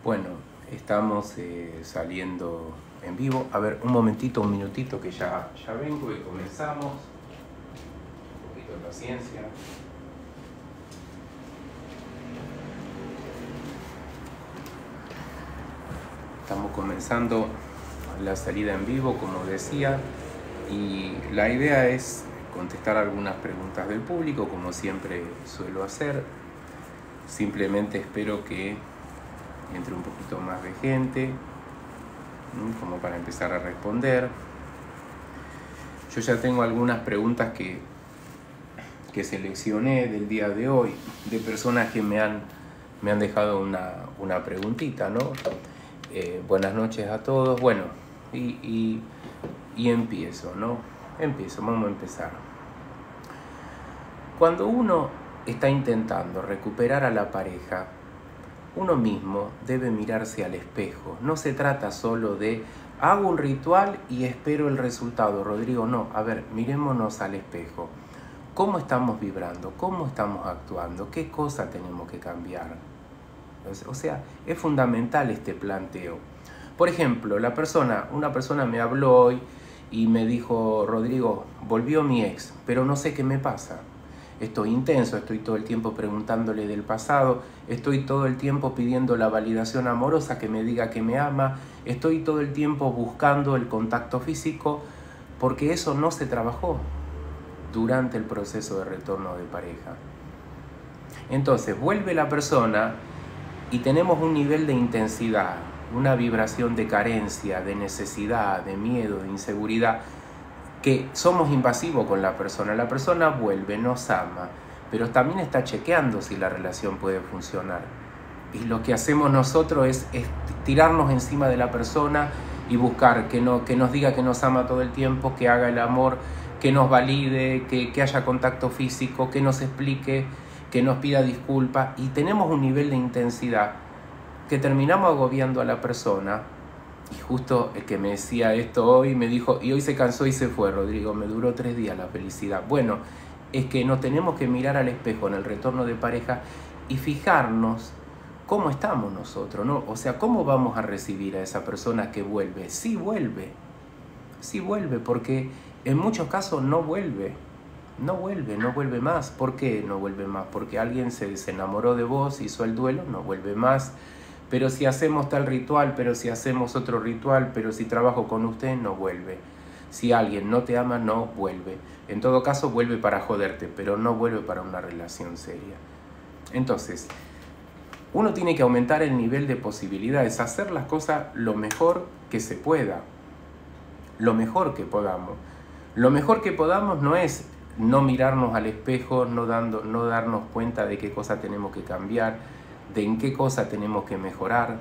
Bueno, estamos saliendo en vivo. A ver, un momentito, un minutito que ya vengo y comenzamos. Un poquito de paciencia. Estamos comenzando la salida en vivo, como decía, y la idea es contestar algunas preguntas del público, como siempre suelo hacer. Simplemente espero que entre un poquito más de gente, como para empezar a responder. Yo ya tengo algunas preguntas que seleccioné del día de hoy, de personas que me han dejado una preguntita, ¿no? Buenas noches a todos. Bueno, y empiezo, ¿no? Vamos a empezar. Cuando uno está intentando recuperar a la pareja, uno mismo debe mirarse al espejo. No se trata solo de hago un ritual y espero el resultado. Rodrigo, no. A ver, mirémonos al espejo. ¿Cómo estamos vibrando? ¿Cómo estamos actuando? ¿Qué cosa tenemos que cambiar? O sea, es fundamental este planteo. Por ejemplo, una persona me habló hoy y me dijo, Rodrigo, volvió mi ex, pero no sé qué me pasa. Estoy intenso, estoy todo el tiempo preguntándole del pasado, estoy todo el tiempo pidiendo la validación amorosa, que me diga que me ama, estoy todo el tiempo buscando el contacto físico, porque eso no se trabajó durante el proceso de retorno de pareja. Entonces, vuelve la persona y tenemos un nivel de intensidad, una vibración de carencia, de necesidad, de miedo, de inseguridad, que somos invasivos con la persona vuelve, nos ama, pero también está chequeando si la relación puede funcionar. Y lo que hacemos nosotros es tirarnos encima de la persona y buscar que nos diga que nos ama todo el tiempo, que haga el amor, que nos valide, que haya contacto físico, que nos explique, que nos pida disculpas, y tenemos un nivel de intensidad que terminamos agobiando a la persona. Y justo el que me decía esto hoy me dijo, y hoy se cansó y se fue, Rodrigo, me duró 3 días la felicidad. Bueno, es que nos tenemos que mirar al espejo en el retorno de pareja y fijarnos cómo estamos nosotros, ¿no? O sea, cómo vamos a recibir a esa persona que vuelve. Sí vuelve, porque en muchos casos no vuelve más. ¿Por qué no vuelve más? Porque alguien se enamoró de vos, hizo el duelo, no vuelve más. Pero si hacemos tal ritual, pero si hacemos otro ritual, pero si trabajo con usted, no vuelve. Si alguien no te ama, no vuelve. En todo caso, vuelve para joderte, pero no vuelve para una relación seria. Entonces, uno tiene que aumentar el nivel de posibilidades, hacer las cosas lo mejor que se pueda, lo mejor que podamos. Lo mejor que podamos no es no mirarnos al espejo, no darnos cuenta de qué cosa tenemos que cambiar, de en qué cosa tenemos que mejorar.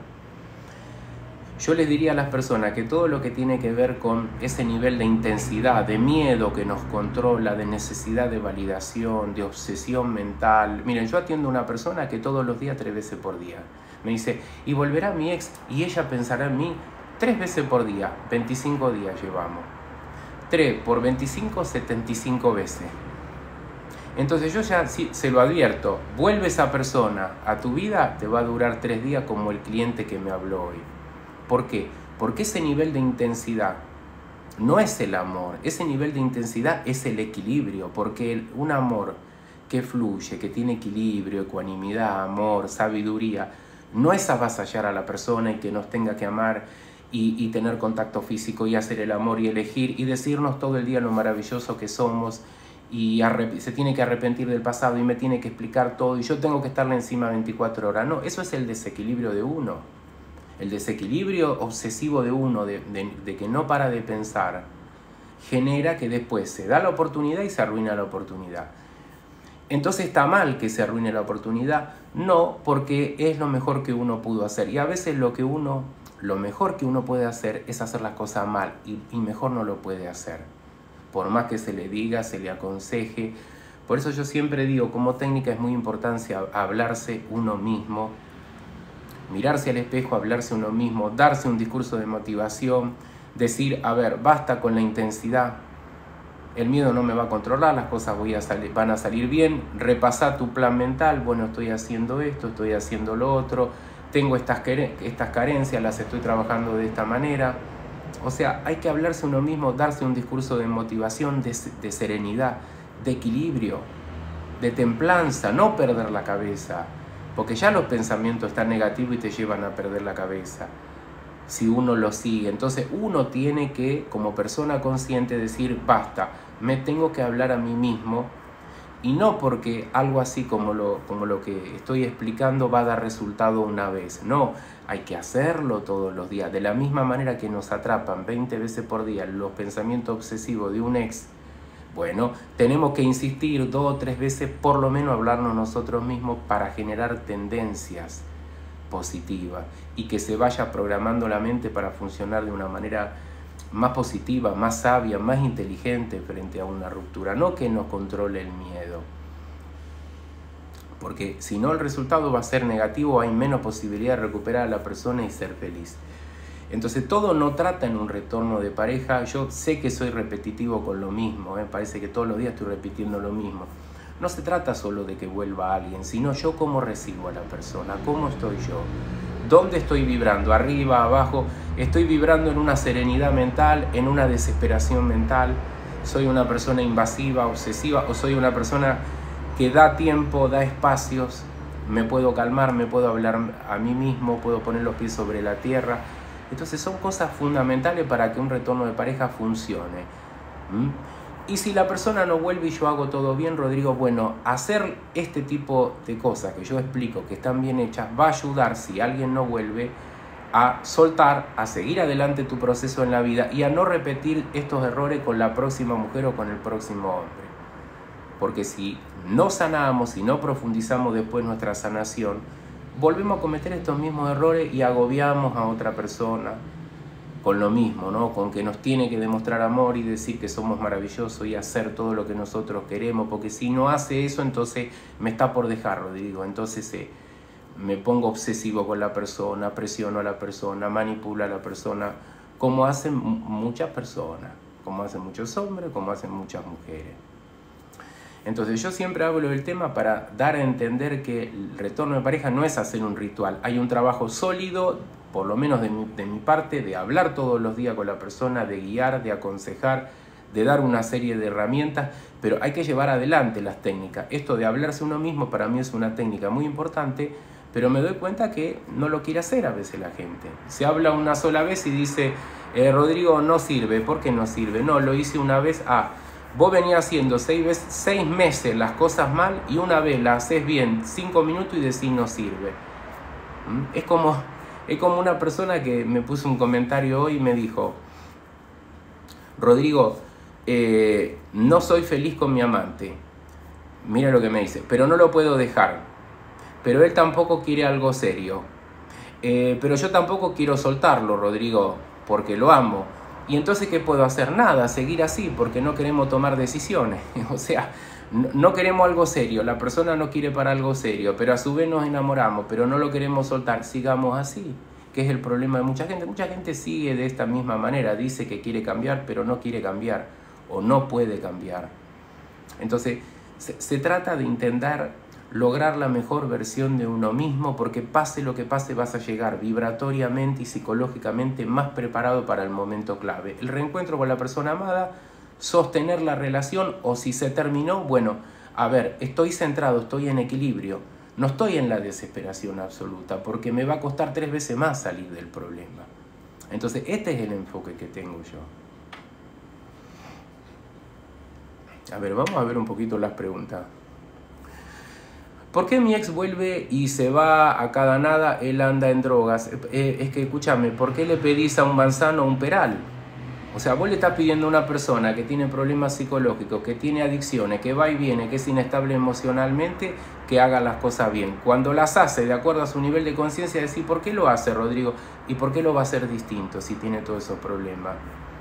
Yo les diría a las personas que todo lo que tiene que ver con ese nivel de intensidad, de miedo que nos controla, de necesidad de validación, de obsesión mental. Miren, yo atiendo a una persona que todos los días 3 veces por día me dice, y volverá mi ex y ella pensará en mí 3 veces por día, 25 días llevamos. 3 por 25, 75 veces. Entonces yo ya se lo advierto, vuelve esa persona a tu vida, te va a durar 3 días como el cliente que me habló hoy. ¿Por qué? Porque ese nivel de intensidad no es el amor, ese nivel de intensidad es el equilibrio, porque un amor que fluye, que tiene equilibrio, ecuanimidad, amor, sabiduría, no es avasallar a la persona y que nos tenga que amar y tener contacto físico y hacer el amor y elegir y decirnos todo el día lo maravilloso que somos, y se tiene que arrepentir del pasado y me tiene que explicar todo y yo tengo que estarle encima 24 horas. No, eso es el desequilibrio de uno. El desequilibrio obsesivo de uno, de que no para de pensar, genera que después se da la oportunidad y se arruina la oportunidad. Entonces está mal que se arruine la oportunidad, no, porque es lo mejor que uno pudo hacer. Y a veces lo mejor que uno puede hacer es hacer las cosas mal y mejor no lo puede hacer. Por más que se le diga, se le aconseje. Por eso yo siempre digo, como técnica es muy importante hablarse uno mismo, mirarse al espejo, hablarse uno mismo, darse un discurso de motivación, decir, a ver, basta con la intensidad, el miedo no me va a controlar, las cosas van a salir bien, repasá tu plan mental, bueno, estoy haciendo esto, estoy haciendo lo otro, tengo estas carencias, las estoy trabajando de esta manera. O sea, hay que hablarse uno mismo, darse un discurso de motivación, de serenidad, de equilibrio, de templanza, no perder la cabeza, porque ya los pensamientos están negativos y te llevan a perder la cabeza si uno lo sigue. Entonces uno tiene que, como persona consciente, decir basta, me tengo que hablar a mí mismo, y no porque algo así como lo que estoy explicando va a dar resultado una vez. No, hay que hacerlo todos los días. De la misma manera que nos atrapan 20 veces por día los pensamientos obsesivos de un ex, bueno, tenemos que insistir 2 o 3 veces por lo menos hablarnos nosotros mismos para generar tendencias positivas y que se vaya programando la mente para funcionar de una manera más positiva, más sabia, más inteligente frente a una ruptura, no que nos controle el miedo. Porque si no, el resultado va a ser negativo, hay menos posibilidad de recuperar a la persona y ser feliz. Entonces todo no trata en un retorno de pareja. Yo sé que soy repetitivo con lo mismo, parece que todos los días estoy repitiendo lo mismo. No se trata solo de que vuelva alguien, sino yo cómo recibo a la persona, cómo estoy yo, dónde estoy vibrando, arriba, abajo, estoy vibrando en una serenidad mental, en una desesperación mental, soy una persona invasiva, obsesiva, o soy una persona que da tiempo, da espacios, me puedo calmar, me puedo hablar a mí mismo, puedo poner los pies sobre la tierra. Entonces son cosas fundamentales para que un retorno de pareja funcione. Y si la persona no vuelve y yo hago todo bien, Rodrigo, bueno, hacer este tipo de cosas que yo explico que están bien hechas va a ayudar, si alguien no vuelve, a soltar, a seguir adelante tu proceso en la vida y a no repetir estos errores con la próxima mujer o con el próximo hombre. Porque si no sanamos, si no profundizamos después nuestra sanación, volvemos a cometer estos mismos errores y agobiamos a otra persona con lo mismo, ¿no? Con que nos tiene que demostrar amor y decir que somos maravillosos y hacer todo lo que nosotros queremos, porque si no hace eso, entonces me está por dejar, Rodrigo. Entonces me pongo obsesivo con la persona, presiono a la persona, manipulo a la persona, como hacen muchas personas, como hacen muchos hombres, como hacen muchas mujeres. Entonces yo siempre hablo del tema para dar a entender que el retorno de pareja no es hacer un ritual, hay un trabajo sólido, por lo menos de mi parte, de hablar todos los días con la persona, de guiar, de aconsejar, de dar una serie de herramientas, pero hay que llevar adelante las técnicas. Esto de hablarse uno mismo para mí es una técnica muy importante, pero me doy cuenta que no lo quiere hacer a veces la gente. Se habla una sola vez y dice, Rodrigo, no sirve. ¿Por qué no sirve? No, lo hice una vez. Vos venías haciendo 6 meses las cosas mal y una vez las haces bien 5 minutos y decís no sirve. Es como una persona que me puso un comentario hoy y me dijo, Rodrigo, no soy feliz con mi amante. Mira lo que me dice, pero no lo puedo dejar. Pero él tampoco quiere algo serio. Pero yo tampoco quiero soltarlo, Rodrigo, porque lo amo. Y entonces, ¿qué puedo hacer? Nada, seguir así, porque no queremos tomar decisiones. O sea, no queremos algo serio, la persona no quiere para algo serio, pero a su vez nos enamoramos, pero no lo queremos soltar, sigamos así, que es el problema de mucha gente. Mucha gente sigue de esta misma manera, dice que quiere cambiar, pero no quiere cambiar, o no puede cambiar. Entonces, se trata de intentar lograr la mejor versión de uno mismo, porque pase lo que pase vas a llegar vibratoriamente y psicológicamente más preparado para el momento clave. El reencuentro con la persona amada, sostener la relación, o si se terminó, bueno, a ver, estoy centrado, estoy en equilibrio, no estoy en la desesperación absoluta, porque me va a costar 3 veces más salir del problema. Entonces, este es el enfoque que tengo yo. A ver, vamos a ver un poquito las preguntas. ¿Por qué mi ex vuelve y se va a cada nada? Él anda en drogas. Es que, escúchame, ¿por qué le pedís a un manzano un peral? O sea, vos le estás pidiendo a una persona que tiene problemas psicológicos, que tiene adicciones, que va y viene, que es inestable emocionalmente, que haga las cosas bien. Cuando las hace de acuerdo a su nivel de conciencia, decir, ¿por qué lo hace, Rodrigo? ¿Y por qué lo va a hacer distinto si tiene todos esos problemas?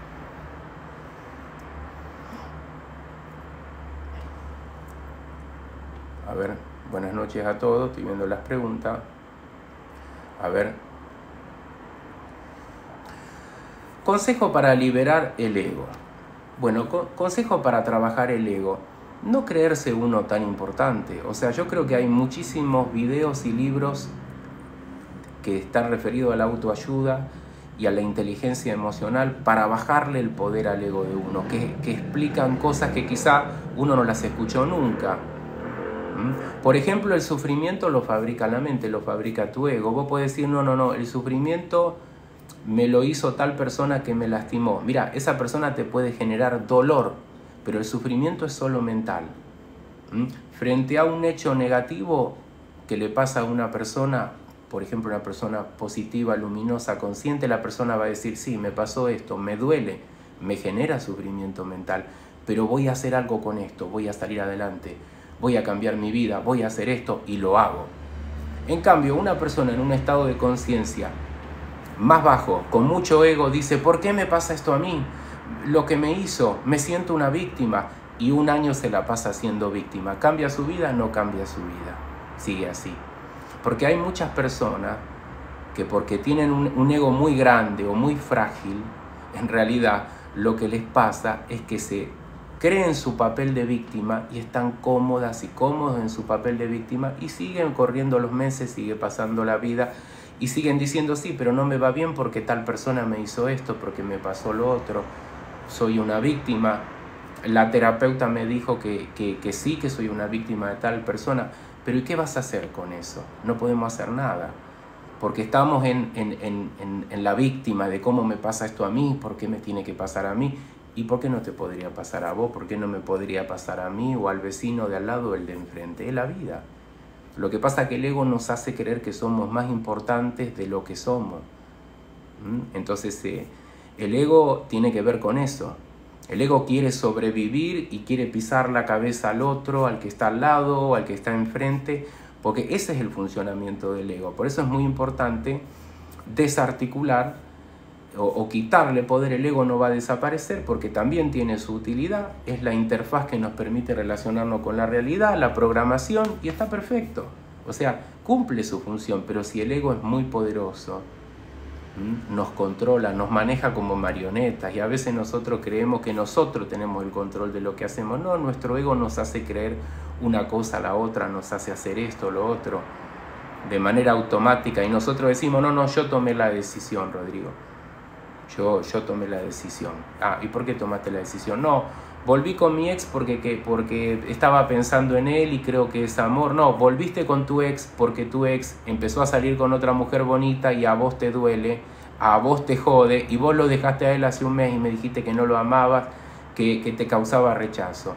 A ver, buenas noches a todos, estoy viendo las preguntas. A ver. Consejo para liberar el ego. Bueno, consejo para trabajar el ego. No creerse uno tan importante. O sea, yo creo que hay muchísimos videos y libros que están referidos a la autoayuda y a la inteligencia emocional para bajarle el poder al ego de uno, que explican cosas que quizá uno no las escuchó nunca. Por ejemplo, el sufrimiento lo fabrica la mente, lo fabrica tu ego. Vos podés decir, no, el sufrimiento me lo hizo tal persona que me lastimó. Mira, esa persona te puede generar dolor, pero el sufrimiento es solo mental. Frente a un hecho negativo que le pasa a una persona, por ejemplo, una persona positiva, luminosa, consciente, la persona va a decir, sí, me pasó esto, me duele, me genera sufrimiento mental, pero voy a hacer algo con esto, voy a salir adelante, voy a cambiar mi vida, voy a hacer esto y lo hago. En cambio, una persona en un estado de conciencia más bajo, con mucho ego, dice, ¿por qué me pasa esto a mí? Lo que me hizo, me siento una víctima, y un año se la pasa siendo víctima. ¿Cambia su vida? No cambia su vida. Sigue así. Porque hay muchas personas que porque tienen un ego muy grande o muy frágil, en realidad lo que les pasa es que se creen su papel de víctima y están cómodas y cómodos en su papel de víctima y siguen corriendo los meses, sigue pasando la vida y siguen diciendo, sí, pero no me va bien porque tal persona me hizo esto, porque me pasó lo otro, soy una víctima. La terapeuta me dijo que sí, que soy una víctima de tal persona, pero ¿y qué vas a hacer con eso? No podemos hacer nada, porque estamos en la víctima de cómo me pasa esto a mí, por qué me tiene que pasar a mí, y por qué no te podría pasar a vos, por qué no me podría pasar a mí o al vecino de al lado o el de enfrente. Es la vida. Lo que pasa es que el ego nos hace creer que somos más importantes de lo que somos. Entonces el ego tiene que ver con eso. El ego quiere sobrevivir y quiere pisar la cabeza al otro, al que está al lado, al que está enfrente, porque ese es el funcionamiento del ego. Por eso es muy importante desarticular o quitarle poder. El ego no va a desaparecer porque también tiene su utilidad. Es la interfaz que nos permite relacionarnos con la realidad, la programación, y está perfecto. O sea, cumple su función, pero si el ego es muy poderoso, nos controla, nos maneja como marionetas y a veces nosotros creemos que nosotros tenemos el control de lo que hacemos. No, nuestro ego nos hace creer una cosa a la otra, nos hace hacer esto, lo otro, de manera automática y nosotros decimos, no, yo tomé la decisión, Rodrigo, yo tomé la decisión. Ah, ¿y por qué tomaste la decisión? No, volví con mi ex porque estaba pensando en él y creo que es amor. No, volviste con tu ex porque tu ex empezó a salir con otra mujer bonita y a vos te duele, a vos te jode y vos lo dejaste a él hace un mes y me dijiste que no lo amabas, que te causaba rechazo.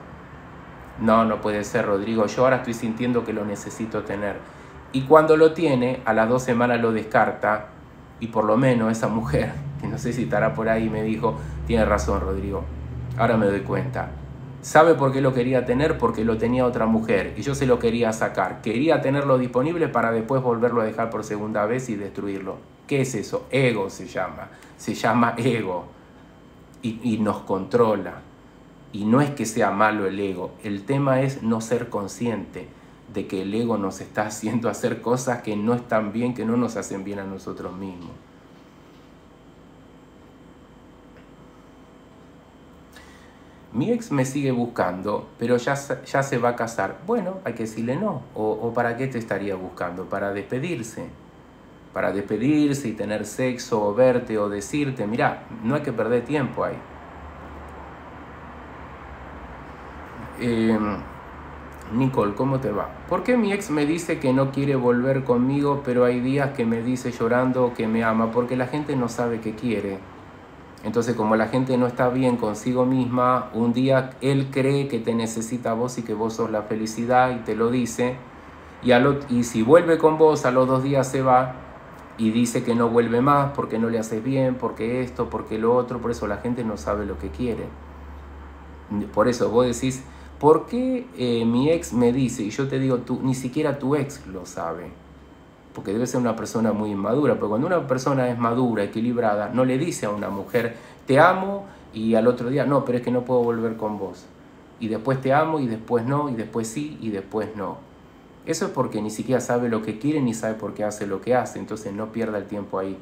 No puede ser, Rodrigo, yo ahora estoy sintiendo que lo necesito tener. Y cuando lo tiene, a las 2 semanas lo descarta y por lo menos esa mujer, que no sé si estará por ahí, me dijo, tiene razón, Rodrigo. Ahora me doy cuenta. ¿Sabe por qué lo quería tener? Porque lo tenía otra mujer y yo se lo quería sacar. Quería tenerlo disponible para después volverlo a dejar por segunda vez y destruirlo. ¿Qué es eso? Ego se llama ego y nos controla. Y no es que sea malo el ego, el tema es no ser consciente de que el ego nos está haciendo hacer cosas que no están bien, que no nos hacen bien a nosotros mismos. Mi ex me sigue buscando, pero ya se va a casar. Bueno, hay que decirle no. ¿O para qué te estaría buscando? Para despedirse. Para despedirse y tener sexo, o verte, o decirte, mirá, no hay que perder tiempo ahí. Nicole, ¿cómo te va? ¿Por qué mi ex me dice que no quiere volver conmigo, pero hay días que me dice llorando que me ama? Porque la gente no sabe qué quiere. Entonces, como la gente no está bien consigo misma, un día él cree que te necesita a vos y que vos sos la felicidad y te lo dice. Y si vuelve con vos, a los 2 días se va y dice que no vuelve más porque no le haces bien, porque esto, porque lo otro. Por eso la gente no sabe lo que quiere. Por eso vos decís, ¿por qué mi ex me dice? Y yo te digo, ni siquiera tu ex lo sabe. Porque debe ser una persona muy inmadura. Pero cuando una persona es madura, equilibrada, no le dice a una mujer, te amo, y al otro día, no, pero es que no puedo volver con vos. Y después te amo, y después no, y después sí, y después no. Eso es porque ni siquiera sabe lo que quiere, ni sabe por qué hace lo que hace. Entonces no pierda el tiempo ahí.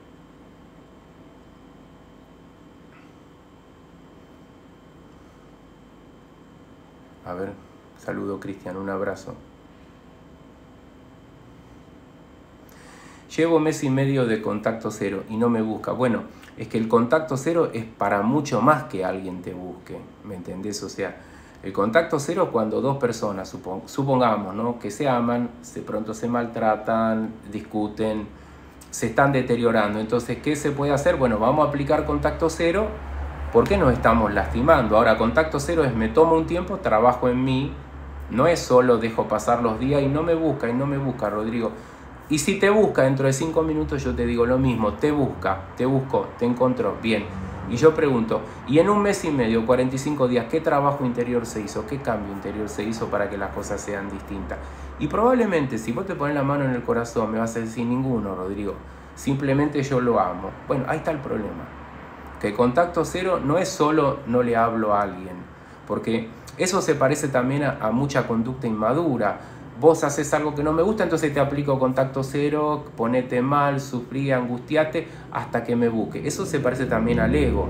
A ver, saludo Cristian, un abrazo. llevo mes y medio de contacto cero y no me busca. Bueno, es que el contacto cero es para mucho más que alguien te busque, ¿me entendés? O sea, el contacto cero es cuando dos personas, supongamos, ¿no?, que se aman, de pronto se maltratan, discuten, se están deteriorando. Entonces, ¿qué se puede hacer? Bueno, vamos a aplicar contacto cero porque nos estamos lastimando. Ahora, contacto cero es me tomo un tiempo, trabajo en mí, no es solo dejo pasar los días y no me busca, Rodrigo. Y si te busca dentro de 5 minutos, yo te digo lo mismo, te busca, te buscó, te encontró, bien. Y yo pregunto, ¿y en un mes y medio, 45 días, qué trabajo interior se hizo? ¿Qué cambio interior se hizo para que las cosas sean distintas? Y probablemente, si vos te pones la mano en el corazón, me vas a decir ninguno, Rodrigo. Simplemente yo lo amo. Bueno, ahí está el problema. Que contacto cero no es solo no le hablo a alguien, porque eso se parece también a mucha conducta inmadura. Vos haces algo que no me gusta, entonces te aplico contacto cero, ponete mal, sufrí, angustiate hasta que me busque. Eso se parece también al ego.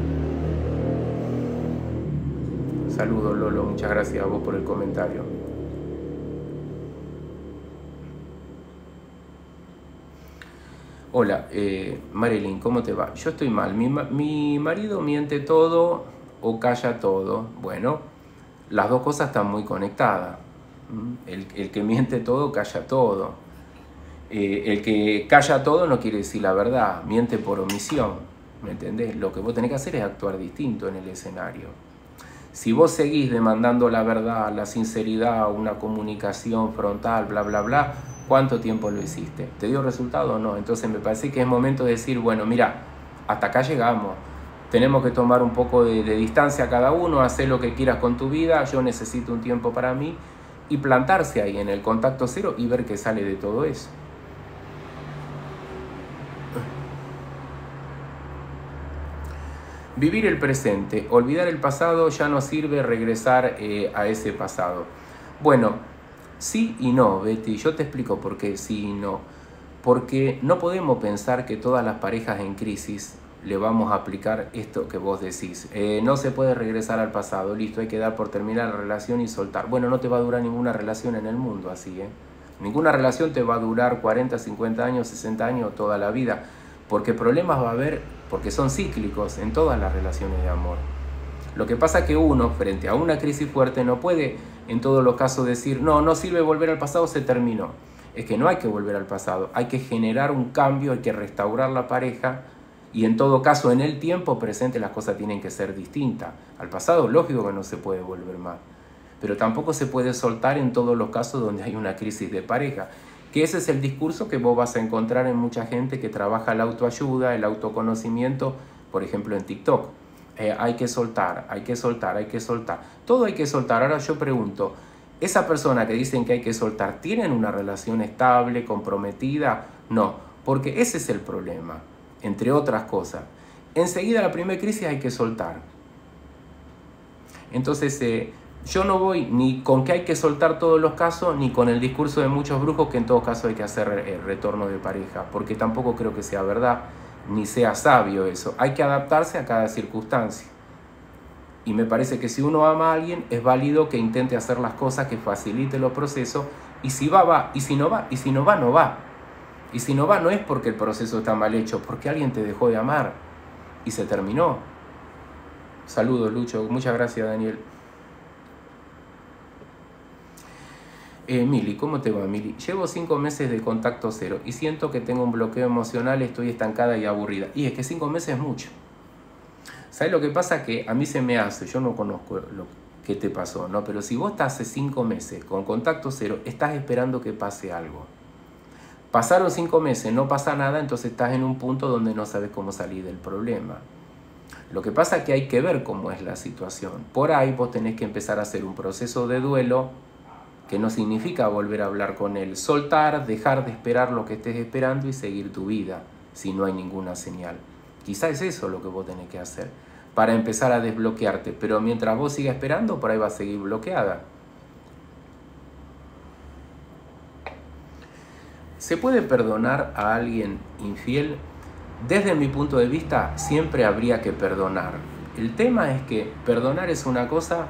Saludos, Lolo, muchas gracias a vos por el comentario. Hola, Marilyn, ¿cómo te va? Yo estoy mal. Mi marido miente todo o calla todo. Bueno, las dos cosas están muy conectadas. El que miente todo, calla todo. El que calla todo no quiere decir la verdad, miente por omisión, ¿me entendés? Lo que vos tenés que hacer es actuar distinto en el escenario. Si vos seguís demandando la verdad, la sinceridad, una comunicación frontal, bla, bla, bla, ¿cuánto tiempo lo hiciste? ¿Te dio resultado o no? Entonces me parece que es momento de decir, bueno, mira, hasta acá llegamos. Tenemos que tomar un poco de distancia cada uno, hacer lo que quieras con tu vida, yo necesito un tiempo para mí, y plantarse ahí en el contacto cero y ver qué sale de todo eso. Vivir el presente, olvidar el pasado ya no sirve regresar a ese pasado. Bueno, sí y no, Betty, yo te explico por qué sí y no. Porque no podemos pensar que todas las parejas en crisis le vamos a aplicar esto que vos decís. No se puede regresar al pasado, listo, hay que dar por terminar la relación y soltar. Bueno, no te va a durar ninguna relación en el mundo así, ¿eh? Ninguna relación te va a durar 40, 50 años, 60 años, toda la vida. Porque problemas va a haber, porque son cíclicos en todas las relaciones de amor. Lo que pasa es que uno, frente a una crisis fuerte, no puede en todos los casos decir, no sirve volver al pasado, se terminó. Es que no hay que volver al pasado, hay que generar un cambio, hay que restaurar la pareja y en todo caso en el tiempo presente las cosas tienen que ser distintas. Al pasado lógico que no se puede volver más, pero tampoco se puede soltar en todos los casos donde hay una crisis de pareja. Que ese es el discurso que vos vas a encontrar en mucha gente que trabaja la autoayuda, el autoconocimiento, por ejemplo en TikTok. Hay que soltar, hay que soltar, hay que soltar. Todo hay que soltar. Ahora yo pregunto, ¿esa persona que dicen que hay que soltar, ¿tienen una relación estable, comprometida? No, porque ese es el problema, entre otras cosas. Enseguida la primera crisis hay que soltar. Entonces, yo no voy ni con que hay que soltar todos los casos, ni con el discurso de muchos brujos que en todo caso hay que hacer retorno de pareja, porque tampoco creo que sea verdad, ni sea sabio eso. Hay que adaptarse a cada circunstancia. Y me parece que si uno ama a alguien, es válido que intente hacer las cosas que faciliten los procesos, y si va, va, y si no va, y si no va, no va. Y si no va, no es porque el proceso está mal hecho, porque alguien te dejó de amar y se terminó. Saludos, Lucho. Muchas gracias, Daniel. Mili, ¿cómo te va, Mili? Llevo 5 meses de contacto cero y siento que tengo un bloqueo emocional, estoy estancada y aburrida. Y es que 5 meses es mucho. ¿Sabes lo que pasa? Que a mí se me hace, yo no conozco lo que te pasó, ¿no? Pero si vos estás hace 5 meses con contacto cero, estás esperando que pase algo. Pasaron 5 meses, no pasa nada, entonces estás en un punto donde no sabes cómo salir del problema. Lo que pasa es que hay que ver cómo es la situación. Por ahí vos tenés que empezar a hacer un proceso de duelo, que no significa volver a hablar con él. Soltar, dejar de esperar lo que estés esperando y seguir tu vida, si no hay ninguna señal. Quizá es eso lo que vos tenés que hacer, para empezar a desbloquearte. Pero mientras vos sigas esperando, por ahí va a seguir bloqueada. ¿Se puede perdonar a alguien infiel? Desde mi punto de vista, siempre habría que perdonar. El tema es que perdonar es una cosa,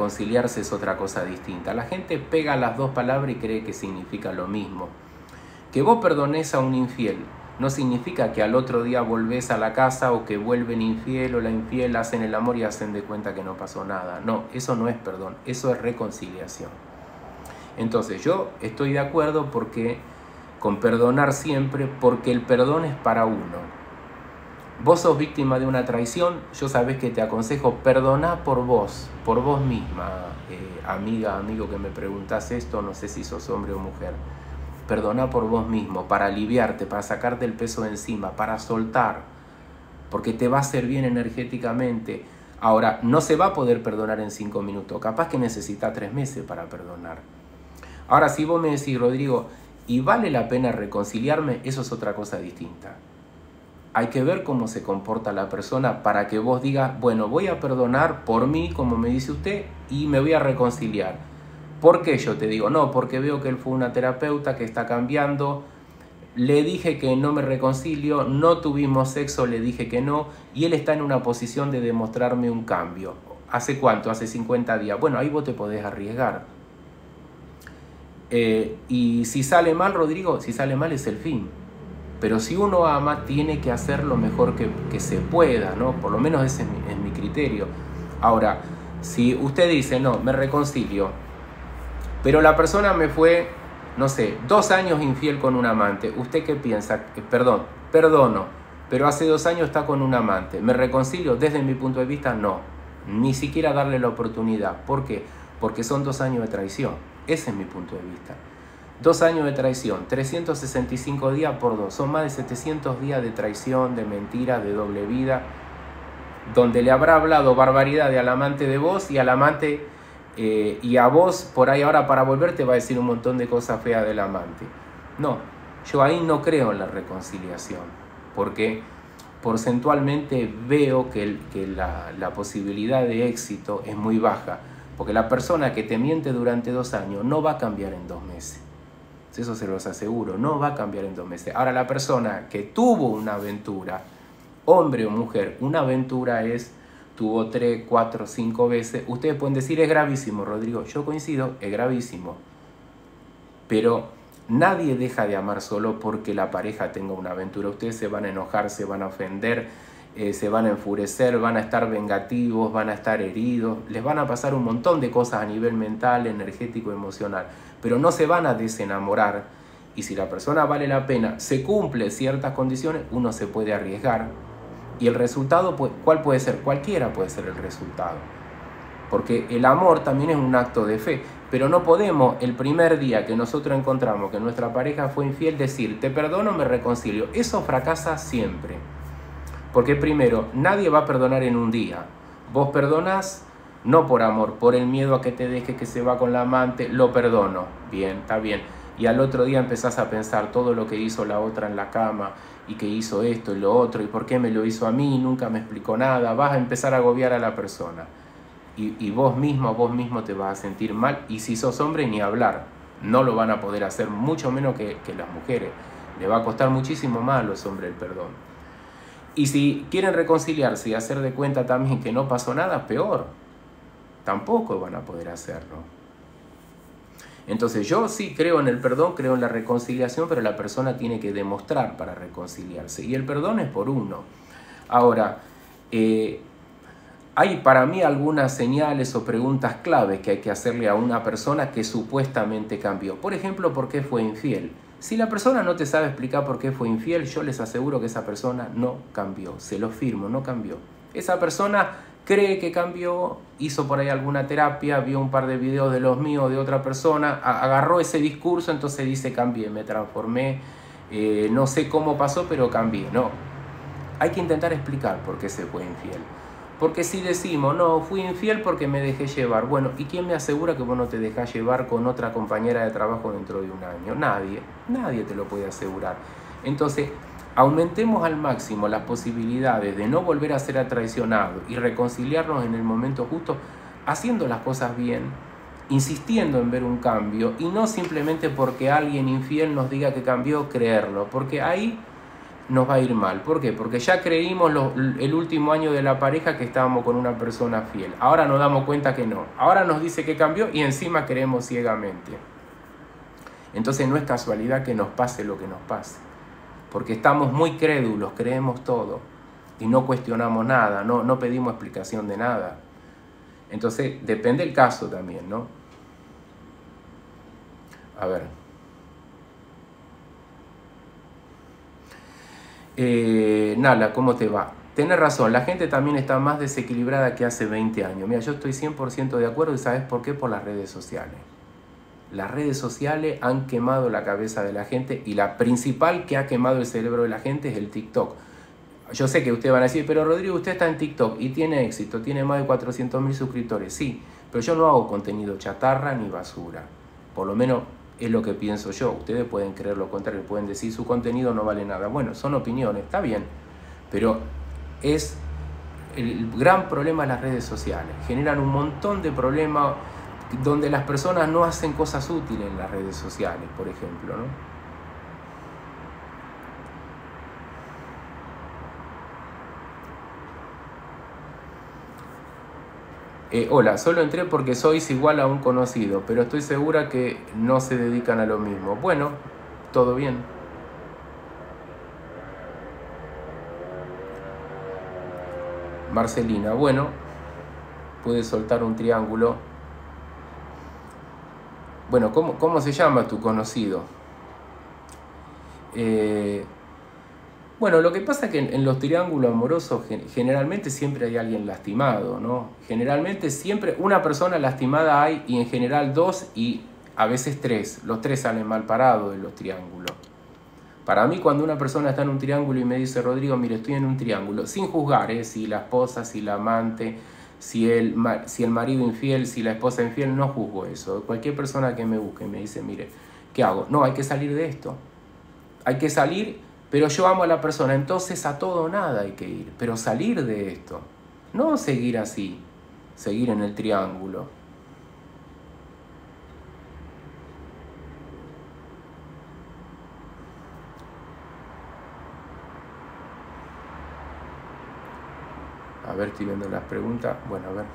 reconciliarse es otra cosa distinta. La gente pega las dos palabras y cree que significa lo mismo. Que vos perdones a un infiel no significa que al otro día volvés a la casa o que vuelven infiel o la infiel, hacen el amor y hacen de cuenta que no pasó nada. No, eso no es perdón, eso es reconciliación. Entonces yo estoy de acuerdo con perdonar siempre, porque el perdón es para uno. Vos sos víctima de una traición, yo sabés que te aconsejo perdonar por vos misma, amiga, amigo que me preguntás esto, no sé si sos hombre o mujer. Perdoná por vos mismo, para aliviarte, para sacarte el peso de encima, para soltar, porque te va a hacer bien energéticamente. Ahora, no se va a poder perdonar en 5 minutos, capaz que necesita 3 meses para perdonar. Ahora, si vos me decís, Rodrigo, ¿y vale la pena reconciliarme? Eso es otra cosa distinta. Hay que ver cómo se comporta la persona para que vos digas, bueno, voy a perdonar por mí, como me dice usted, y me voy a reconciliar. ¿Por qué yo te digo? No, porque veo que él fue una terapeuta que está cambiando, le dije que no me reconcilio, no tuvimos sexo, le dije que no, y él está en una posición de demostrarme un cambio. ¿Hace cuánto? Hace 50 días. Bueno, ahí vos te podés arriesgar. Y si sale mal, Rodrigo, si sale mal es el fin. Pero si uno ama, tiene que hacer lo mejor que se pueda, ¿no? Por lo menos ese es mi criterio. Ahora, si usted dice, no, me reconcilio, pero la persona me fue, no sé, 2 años infiel con un amante. ¿Usted qué piensa? Perdono, pero hace 2 años está con un amante. ¿Me reconcilio? Desde mi punto de vista, no. Ni siquiera darle la oportunidad. ¿Por qué? Porque son 2 años de traición. Ese es mi punto de vista. 2 años de traición, 365 días por 2. Son más de 700 días de traición, de mentira, de doble vida, donde le habrá hablado barbaridad al amante de vos y al amante... y a vos por ahí ahora para volver te va a decir un montón de cosas feas del amante. No, yo ahí no creo en la reconciliación, porque porcentualmente veo que la posibilidad de éxito es muy baja, porque la persona que te miente durante 2 años no va a cambiar en 2 meses. Eso se los aseguro, no va a cambiar en 2 meses. Ahora, la persona que tuvo una aventura, hombre o mujer, una aventura tuvo 3, 4, 5 veces. Ustedes pueden decir, es gravísimo, Rodrigo. Yo coincido, es gravísimo. Pero nadie deja de amar solo porque la pareja tenga una aventura. Ustedes se van a enojar, se van a ofender, se van a enfurecer, van a estar vengativos, van a estar heridos. Les van a pasar un montón de cosas a nivel mental, energético, emocional. Pero no se van a desenamorar. Y si la persona vale la pena, se cumple ciertas condiciones, uno se puede arriesgar. Y el resultado, ¿cuál puede ser? Cualquiera puede ser el resultado. Porque el amor también es un acto de fe. Pero no podemos el primer día que nosotros encontramos que nuestra pareja fue infiel decir, te perdono, me reconcilio. Eso fracasa siempre. Porque primero, nadie va a perdonar en un día. Vos perdonás no por amor, por el miedo a que te deje, que se va con la amante, lo perdono. Bien, está bien. Y al otro día empezás a pensar todo lo que hizo la otra en la cama, y que hizo esto y lo otro, y por qué me lo hizo a mí, nunca me explicó nada. Vas a empezar a agobiar a la persona, y vos mismo te vas a sentir mal, y si sos hombre ni hablar, no lo van a poder hacer, mucho menos que las mujeres. Le va a costar muchísimo más a los hombres el perdón. Y si quieren reconciliarse y hacer de cuenta también que no pasó nada, peor, tampoco van a poder hacerlo. Entonces yo sí creo en el perdón, creo en la reconciliación, pero la persona tiene que demostrar para reconciliarse. Y el perdón es por uno. Ahora, hay para mí algunas señales o preguntas claves que hay que hacerle a una persona que supuestamente cambió. Por ejemplo, ¿por qué fue infiel? Si la persona no te sabe explicar por qué fue infiel, yo les aseguro que esa persona no cambió. Se lo firmo, no cambió. Esa persona cree que cambió, hizo por ahí alguna terapia, vio un par de videos de los míos, de otra persona, agarró ese discurso, entonces dice, cambié, me transformé, no sé cómo pasó, pero cambié. No, hay que intentar explicar por qué se fue infiel. Porque si decimos, no, fui infiel porque me dejé llevar. Bueno, ¿y quién me asegura que vos no te dejás llevar con otra compañera de trabajo dentro de un año? Nadie te lo puede asegurar. Entonces, aumentemos al máximo las posibilidades de no volver a ser traicionados y reconciliarnos en el momento justo, haciendo las cosas bien, insistiendo en ver un cambio, y no simplemente porque alguien infiel nos diga que cambió, creerlo, porque ahí nos va a ir mal. ¿Por qué? Porque ya creímos el último año de la pareja que estábamos con una persona fiel. Ahora nos damos cuenta que no. Ahora nos dice que cambió y encima creemos ciegamente. Entonces no es casualidad que nos pase lo que nos pase, porque estamos muy crédulos, creemos todo y no cuestionamos nada, no pedimos explicación de nada. Entonces depende el caso también, ¿no? A ver. Nala, ¿cómo te va? Tenés razón, la gente también está más desequilibrada que hace 20 años. Mira, yo estoy 100% de acuerdo y ¿sabes por qué? Por las redes sociales. Las redes sociales han quemado la cabeza de la gente y la principal que ha quemado el cerebro de la gente es el TikTok. Yo sé que ustedes van a decir, pero Rodrigo, usted está en TikTok y tiene éxito, tiene más de 400.000 suscriptores. Sí, pero yo no hago contenido chatarra ni basura. Por lo menos es lo que pienso yo. Ustedes pueden creer lo contrario, pueden decir su contenido no vale nada. Bueno, son opiniones, está bien, pero es el gran problema de las redes sociales. Generan un montón de problemas donde las personas no hacen cosas útiles en las redes sociales, por ejemplo, ¿no? Hola, solo entré porque sois igual a un conocido, pero estoy segura que no se dedican a lo mismo. Bueno, todo bien. Marcelina, bueno, puedes soltar un triángulo. Bueno, ¿cómo se llama tu conocido? Bueno, lo que pasa es que en los triángulos amorosos generalmente siempre hay alguien lastimado, ¿no? Generalmente siempre una persona lastimada hay y en general dos y a veces tres. Los tres salen mal parados en los triángulos. Para mí cuando una persona está en un triángulo y me dice, Rodrigo, mire, estoy en un triángulo, sin juzgar, si la esposa, si la amante, si el marido infiel, si la esposa infiel, no juzgo eso. Cualquier persona que me busque y me dice, mire, ¿qué hago? No, hay que salir de esto. Hay que salir, pero yo amo a la persona, entonces a todo o nada hay que ir. Pero salir de esto, no seguir así, seguir en el triángulo. A ver, estoy viendo las preguntas. Bueno, a ver.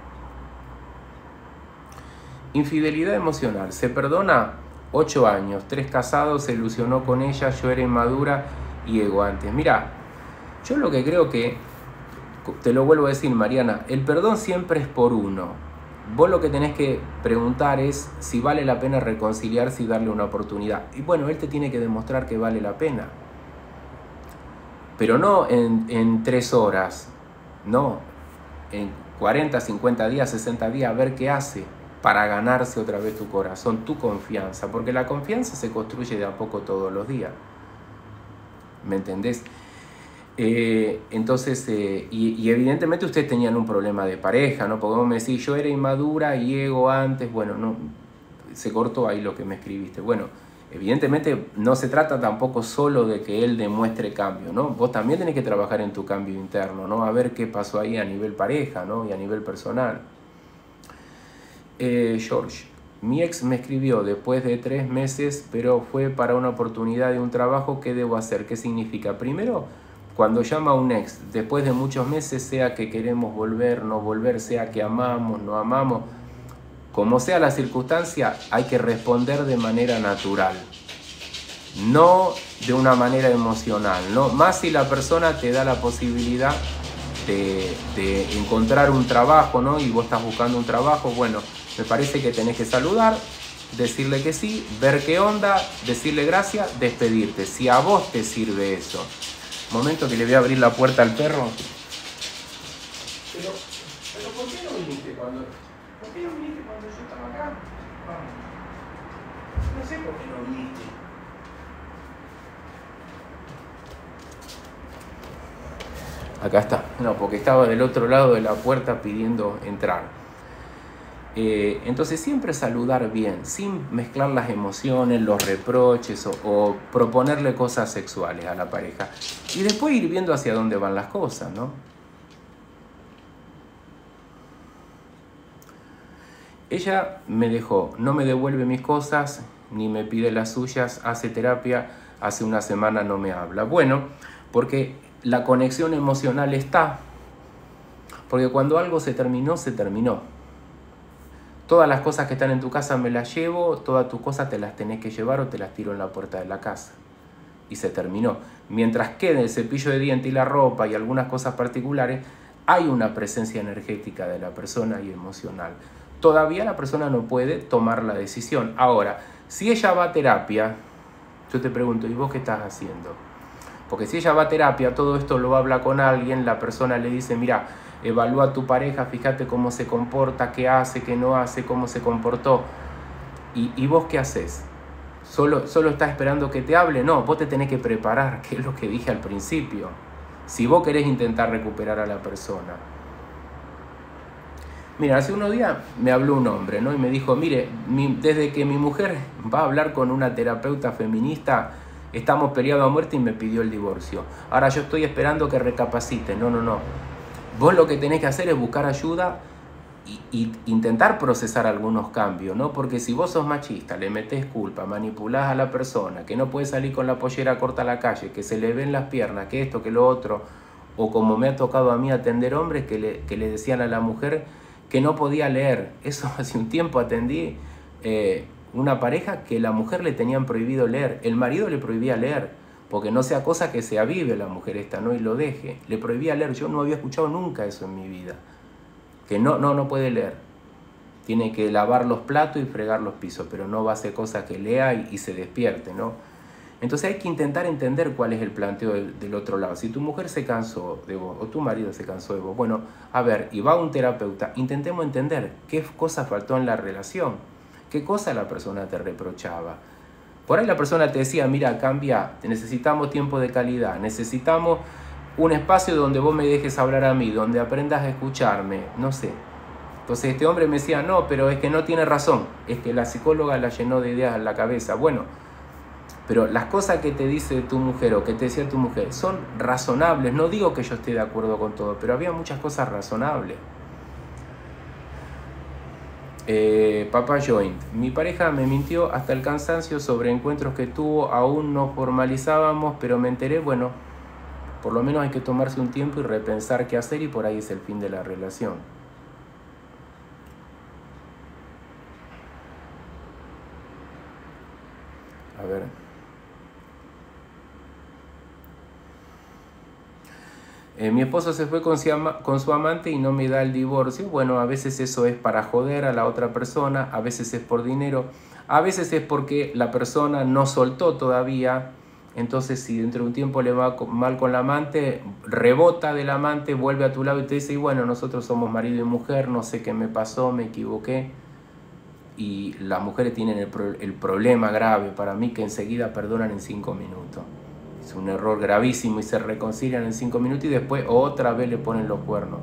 Infidelidad emocional. ¿Se perdona? 8 años, 3 casados, se ilusionó con ella, yo era inmadura y ego antes. Mira, yo lo que creo que, te lo vuelvo a decir, Mariana, el perdón siempre es por uno. Vos lo que tenés que preguntar es si vale la pena reconciliarse y darle una oportunidad. Y bueno, él te tiene que demostrar que vale la pena. Pero no en 3 horas, no, en 40, 50 días, 60 días, a ver qué hace para ganarse otra vez tu corazón, tu confianza, porque la confianza se construye de a poco todos los días, ¿me entendés? Entonces, y evidentemente ustedes tenían un problema de pareja, ¿no? Porque vos me decís, yo era inmadura y ego antes, bueno, no, se cortó ahí lo que me escribiste. Bueno, evidentemente no se trata tampoco solo de que él demuestre cambio, ¿no? Vos también tenés que trabajar en tu cambio interno, ¿no? A ver qué pasó ahí a nivel pareja, ¿no? Y a nivel personal. George, mi ex me escribió después de 3 meses, pero fue para una oportunidad de un trabajo. ¿Qué debo hacer? ¿Qué significa? Primero, cuando llama a un ex, después de muchos meses, sea que queremos volver, no volver, sea que amamos, no amamos, como sea la circunstancia, hay que responder de manera natural, no de una manera emocional, ¿no? Más si la persona te da la posibilidad de encontrar un trabajo, ¿no? Y vos estás buscando un trabajo, bueno, me parece que tenés que saludar, decirle que sí, ver qué onda, decirle gracias, despedirte. Si a vos te sirve eso. Momento que le voy a abrir la puerta al perro. Pero ¿por qué no viniste cuando yo estaba acá? No sé por qué no viniste. Acá está. No, porque estaba del otro lado de la puerta pidiendo entrar. Entonces siempre saludar bien, sin mezclar las emociones, los reproches o proponerle cosas sexuales a la pareja. Y después ir viendo hacia dónde van las cosas, ¿no? Ella me dejó, no me devuelve mis cosas, ni me pide las suyas, hace terapia, hace una semana no me habla. Bueno, porque la conexión emocional está. Porque cuando algo se terminó, se terminó. Todas las cosas que están en tu casa me las llevo, todas tus cosas te las tenés que llevar o te las tiro en la puerta de la casa. Y se terminó. Mientras quede el cepillo de diente y la ropa y algunas cosas particulares, hay una presencia energética de la persona y emocional. Todavía la persona no puede tomar la decisión. Ahora, si ella va a terapia, yo te pregunto, ¿y vos qué estás haciendo? Porque si ella va a terapia, todo esto lo habla con alguien, la persona le dice, mira, evalúa a tu pareja, fíjate cómo se comporta, qué hace, qué no hace, cómo se comportó. ¿Y vos qué haces? ¿Solo estás esperando que te hable? No, vos te tenés que preparar, que es lo que dije al principio. Si vos querés intentar recuperar a la persona. Mira, hace unos días me habló un hombre, ¿no? Y me dijo, mire, desde que mi mujer va a hablar con una terapeuta feminista, estamos peleados a muerte y me pidió el divorcio. Ahora yo estoy esperando que recapacite. No. Vos lo que tenés que hacer es buscar ayuda y intentar procesar algunos cambios, ¿no? Porque si vos sos machista, le metés culpa, manipulás a la persona, que no puede salir con la pollera corta a la calle, que se le ven las piernas, que esto, que lo otro, o como me ha tocado a mí atender hombres que le decían a la mujer que no podía leer. Eso hace un tiempo atendí una pareja que la mujer le tenían prohibido leer, el marido le prohibía leer, porque no sea cosa que se avive la mujer esta, ¿no? Y lo deje, le prohibía leer. Yo no había escuchado nunca eso en mi vida, que no puede leer, tiene que lavar los platos y fregar los pisos, pero no va a ser cosa que lea y se despierte, ¿no? Entonces hay que intentar entender cuál es el planteo del otro lado. Si tu mujer se cansó de vos o tu marido se cansó de vos, bueno, a ver, y va un terapeuta, intentemos entender qué cosa faltó en la relación, qué cosa la persona te reprochaba. Por ahí la persona te decía, mira, cambia, necesitamos tiempo de calidad, necesitamos un espacio donde vos me dejes hablar a mí, donde aprendas a escucharme, no sé. Entonces este hombre me decía, no, pero es que no tiene razón, es que la psicóloga la llenó de ideas en la cabeza. Bueno, pero las cosas que te dice tu mujer o que te decía tu mujer son razonables. No digo que yo esté de acuerdo con todo, pero había muchas cosas razonables. Papá Joint, mi pareja me mintió hasta el cansancio sobre encuentros que tuvo, aún no formalizábamos, pero me enteré, bueno, por lo menos hay que tomarse un tiempo y repensar qué hacer y por ahí es el fin de la relación. A ver. Mi esposo se fue con su amante y no me da el divorcio. Bueno, a veces eso es para joder a la otra persona, a veces es por dinero, a veces es porque la persona no soltó todavía. Entonces, si dentro de un tiempo le va mal con la amante, rebota del amante, vuelve a tu lado y te dice, y bueno, nosotros somos marido y mujer, no sé qué me pasó, me equivoqué. Y las mujeres tienen el problema grave para mí que enseguida perdonan en 5 minutos. Es un error gravísimo y se reconcilian en 5 minutos y después otra vez le ponen los cuernos.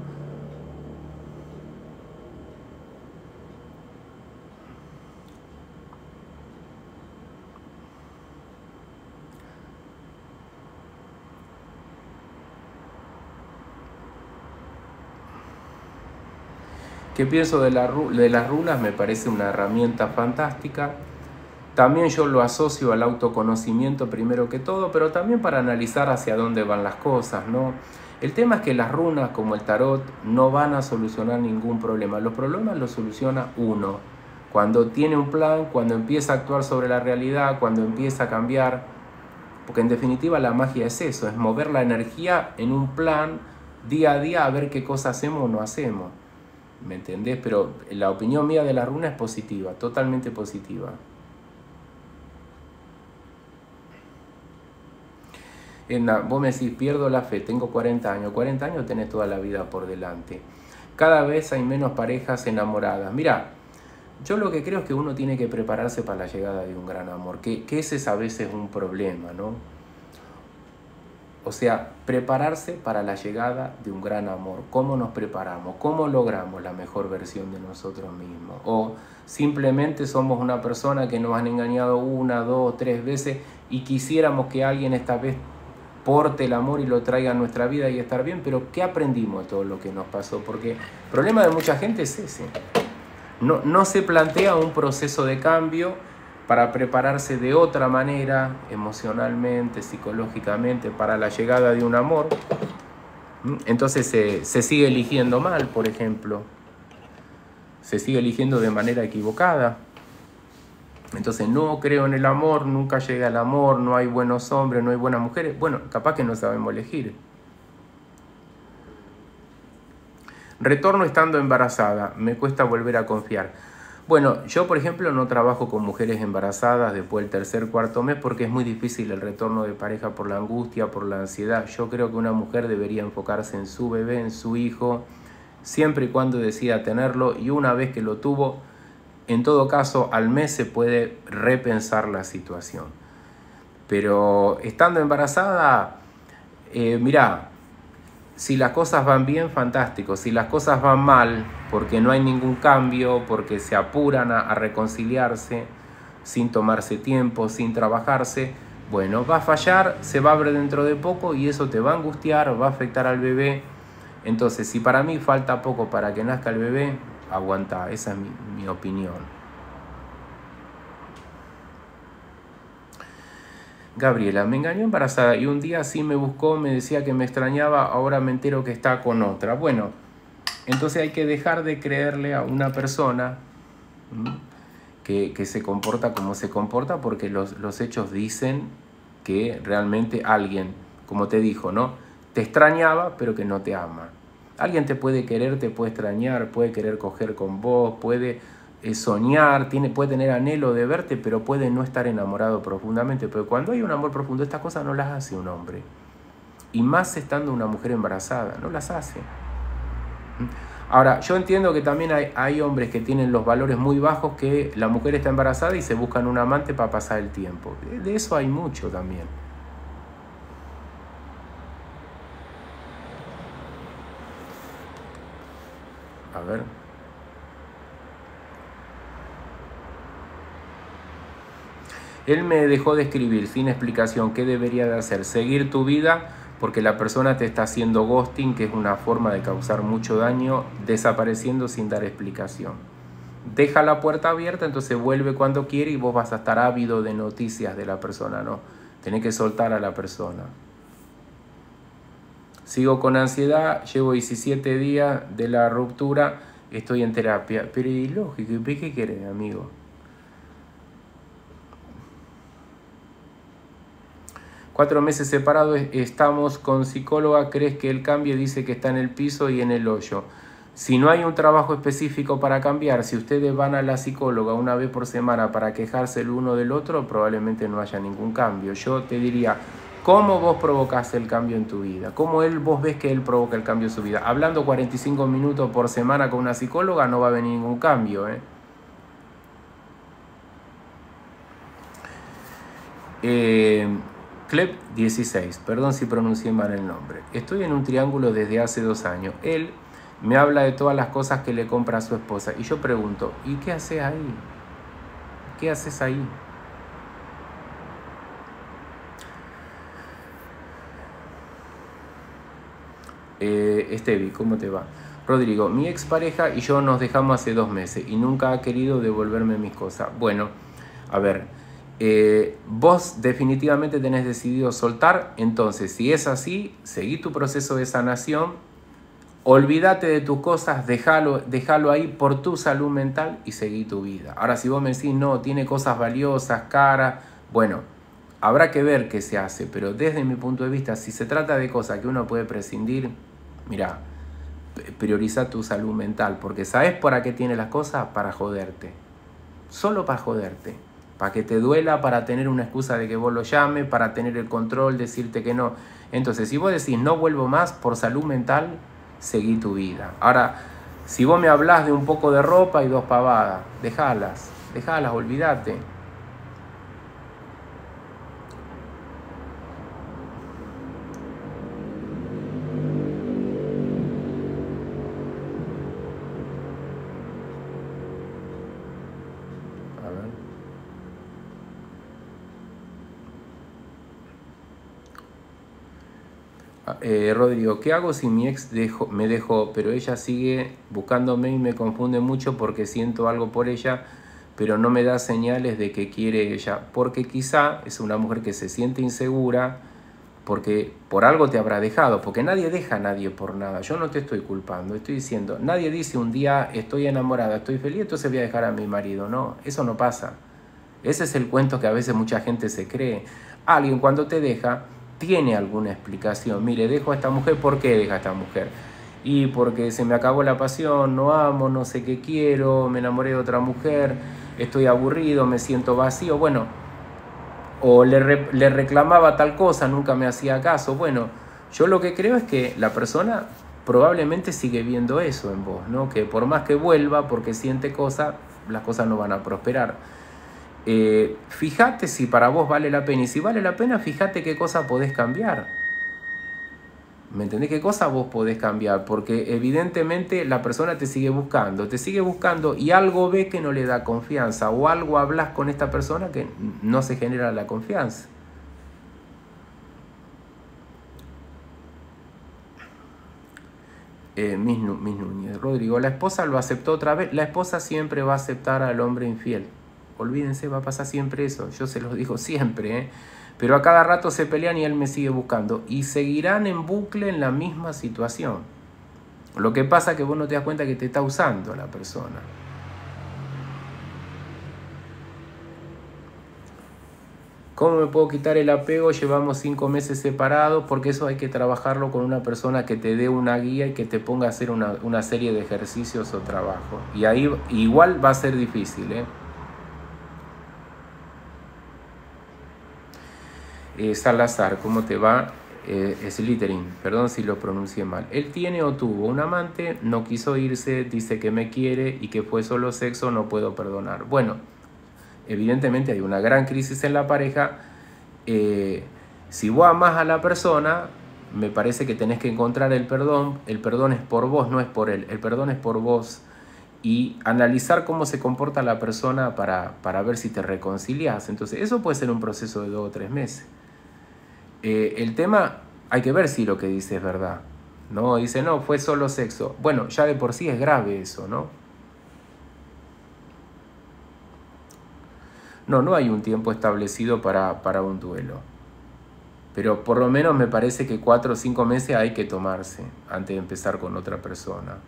¿Qué pienso de las runas? Me parece una herramienta fantástica. También yo lo asocio al autoconocimiento primero que todo, pero también para analizar hacia dónde van las cosas, ¿no? El tema es que las runas, como el tarot, no van a solucionar ningún problema. Los problemas los soluciona uno. Cuando tiene un plan, cuando empieza a actuar sobre la realidad, cuando empieza a cambiar. Porque en definitiva la magia es eso, es mover la energía en un plan día a día a ver qué cosas hacemos o no hacemos. ¿Me entendés? Pero la opinión mía de la runa es positiva, totalmente positiva. Vos me decís, pierdo la fe, tengo 40 años. 40 años tenés toda la vida por delante. Cada vez hay menos parejas enamoradas. Mirá, yo lo que creo es que uno tiene que prepararse para la llegada de un gran amor, que ese es a veces un problema, ¿no? O sea, prepararse para la llegada de un gran amor. ¿Cómo nos preparamos? ¿Cómo logramos la mejor versión de nosotros mismos? O simplemente somos una persona que nos han engañado 1, 2, 3 veces y quisiéramos que alguien esta vez porte el amor y lo traiga a nuestra vida y estar bien, pero ¿qué aprendimos de todo lo que nos pasó? Porque el problema de mucha gente es ese. No se plantea un proceso de cambio para prepararse de otra manera, emocionalmente, psicológicamente, para la llegada de un amor. Entonces se sigue eligiendo mal, por ejemplo. se sigue eligiendo de manera equivocada. Entonces no creo en el amor, nunca llega al amor, no hay buenos hombres, no hay buenas mujeres. Bueno, capaz que no sabemos elegir. Retorno estando embarazada, me cuesta volver a confiar. Bueno, yo por ejemplo no trabajo con mujeres embarazadas después del tercer, cuarto mes porque es muy difícil el retorno de pareja por la angustia, por la ansiedad. Yo creo que una mujer debería enfocarse en su bebé, en su hijo, siempre y cuando decida tenerlo, y una vez que lo tuvo, en todo caso al mes se puede repensar la situación. Pero estando embarazada, mirá, si las cosas van bien, fantástico. Si las cosas van mal, porque no hay ningún cambio, porque se apuran a reconciliarse, sin tomarse tiempo, sin trabajarse, bueno, va a fallar, se va a abrir dentro de poco y eso te va a angustiar, va a afectar al bebé. Entonces, si para mí falta poco para que nazca el bebé, aguanta, esa es mi opinión. Gabriela, me engañó embarazada y un día sí me buscó, me decía que me extrañaba, ahora me entero que está con otra. Bueno, entonces hay que dejar de creerle a una persona que se comporta como se comporta, porque los hechos dicen que realmente alguien, como te dijo, ¿no?, te extrañaba, pero que no te ama. Alguien te puede querer, te puede extrañar, puede querer coger con vos, puede soñar, puede tener anhelo de verte, pero puede no estar enamorado profundamente. Pero cuando hay un amor profundo, estas cosas no las hace un hombre. Y más estando una mujer embarazada, no las hace. Ahora, yo entiendo que también hay hombres que tienen los valores muy bajos, que la mujer está embarazada y se buscan un amante para pasar el tiempo. De eso hay mucho también. A ver. Él me dejó de escribir sin explicación. ¿Qué debería de hacer? Seguir tu vida, porque la persona te está haciendo ghosting, que es una forma de causar mucho daño, desapareciendo sin dar explicación. Deja la puerta abierta, entonces vuelve cuando quiere y vos vas a estar ávido de noticias de la persona, ¿no? Tenés que soltar a la persona. Sigo con ansiedad, llevo 17 días de la ruptura, estoy en terapia. Pero es lógico, ¿qué querés, amigo? Cuatro meses separados, estamos con psicóloga, ¿crees que el cambio? Dice que está en el piso y en el hoyo. Si no hay un trabajo específico para cambiar, si ustedes van a la psicóloga una vez por semana para quejarse el uno del otro, probablemente no haya ningún cambio. Yo te diría, ¿cómo vos provocaste el cambio en tu vida? ¿Cómo vos ves que él provoca el cambio en su vida? Hablando 45 minutos por semana con una psicóloga no va a venir ningún cambio, Clep 16, perdón si pronuncié mal el nombre. Estoy en un triángulo desde hace 2 años. Él me habla de todas las cosas que le compra a su esposa. Y yo pregunto, ¿y qué haces ahí? ¿Qué haces ahí? Estevi, ¿cómo te va? Rodrigo, mi expareja y yo nos dejamos hace 2 meses y nunca ha querido devolverme mis cosas. Bueno, a ver, vos definitivamente tenés decidido soltar, entonces si es así, seguí tu proceso de sanación, olvídate de tus cosas, déjalo ahí por tu salud mental y seguí tu vida. Ahora si vos me decís, no, tiene cosas valiosas, caras, bueno, habrá que ver qué se hace, pero desde mi punto de vista, si se trata de cosas que uno puede prescindir, mira, prioriza tu salud mental, porque ¿sabes para qué tiene las cosas? Para joderte, solo para joderte. Para que te duela, para tener una excusa de que vos lo llames, para tener el control, decirte que no. Entonces, si vos decís no vuelvo más por salud mental, seguí tu vida. Ahora, si vos me hablás de un poco de ropa y 2 pavadas, dejalas, olvídate. Rodrigo, ¿qué hago si mi ex me dejó, pero ella sigue buscándome y me confunde mucho porque siento algo por ella, pero no me da señales de que quiere ella? Porque quizá es una mujer que se siente insegura, porque por algo te habrá dejado, porque nadie deja a nadie por nada. Yo no te estoy culpando, estoy diciendo, nadie dice un día estoy enamorada, estoy feliz, entonces voy a dejar a mi marido. No, eso no pasa. Ese es el cuento que a veces mucha gente se cree. Alguien cuando te deja tiene alguna explicación. Mire, dejo a esta mujer, ¿por qué deja a esta mujer? Y porque se me acabó la pasión, no amo, no sé qué quiero, me enamoré de otra mujer, estoy aburrido, me siento vacío. Bueno, o le reclamaba tal cosa, nunca me hacía caso. Bueno, yo lo que creo es que la persona probablemente sigue viendo eso en vos, ¿no? Que por más que vuelva, porque siente cosas, las cosas no van a prosperar. Fíjate si para vos vale la pena, y si vale la pena, fíjate qué cosa podés cambiar. ¿Me entendés? ¿Qué cosa vos podés cambiar? Porque evidentemente la persona te sigue buscando y algo ve que no le da confianza, o algo hablas con esta persona que no se genera la confianza. Mis Núñez, Rodrigo, la esposa lo aceptó otra vez. La esposa siempre va a aceptar al hombre infiel. Olvídense, va a pasar siempre eso. Yo se los digo siempre, ¿eh? Pero a cada rato se pelean y él me sigue buscando. Y seguirán en bucle en la misma situación. Lo que pasa es que vos no te das cuenta que te está usando la persona. ¿Cómo me puedo quitar el apego? Llevamos 5 meses separados, porque eso hay que trabajarlo con una persona que te dé una guía y que te ponga a hacer una serie de ejercicios o trabajo. Y ahí igual va a ser difícil, ¿eh? Salazar, ¿cómo te va? Slytherin, perdón si lo pronuncié mal. Él tiene o tuvo un amante, no quiso irse, dice que me quiere y que fue solo sexo, no puedo perdonar. Bueno, evidentemente hay una gran crisis en la pareja. Si vos amás a la persona, me parece que tenés que encontrar el perdón. El perdón es por vos, no es por él. El perdón es por vos. Y analizar cómo se comporta la persona para ver si te reconciliás. Entonces, eso puede ser un proceso de 2 o 3 meses. El tema, hay que ver si lo que dice es verdad, ¿no? Dice, no, fue solo sexo. Bueno, ya de por sí es grave eso, ¿no? No hay un tiempo establecido para un duelo. Pero por lo menos me parece que 4 o 5 meses hay que tomarse antes de empezar con otra persona.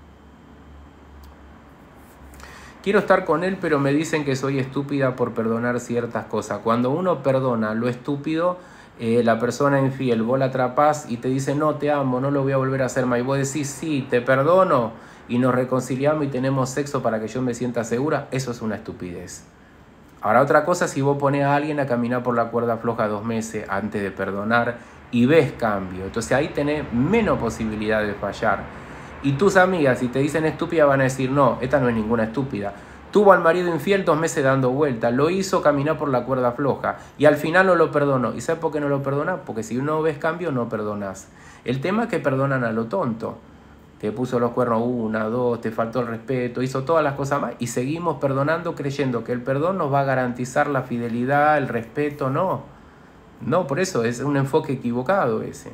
Quiero estar con él, pero me dicen que soy estúpida por perdonar ciertas cosas. Cuando uno perdona lo estúpido, la persona infiel, vos la atrapás y te dice, no, te amo, no lo voy a volver a hacer más. Y vos decís, sí, te perdono, y nos reconciliamos y tenemos sexo para que yo me sienta segura. Eso es una estupidez. Ahora, otra cosa, si vos pones a alguien a caminar por la cuerda floja 2 meses antes de perdonar y ves cambio, entonces ahí tenés menos posibilidad de fallar. Y tus amigas, si te dicen estúpida, van a decir, no, esta no es ninguna estúpida. Tuvo al marido infiel 2 meses dando vueltas, lo hizo caminar por la cuerda floja y al final no lo perdonó. ¿Y sabes por qué no lo perdonás? Porque si no ves cambio, no perdonás. El tema es que perdonan a lo tonto. Te puso los cuernos 1, 2, te faltó el respeto, hizo todas las cosas más y seguimos perdonando creyendo que el perdón nos va a garantizar la fidelidad, el respeto. No, por eso es un enfoque equivocado ese.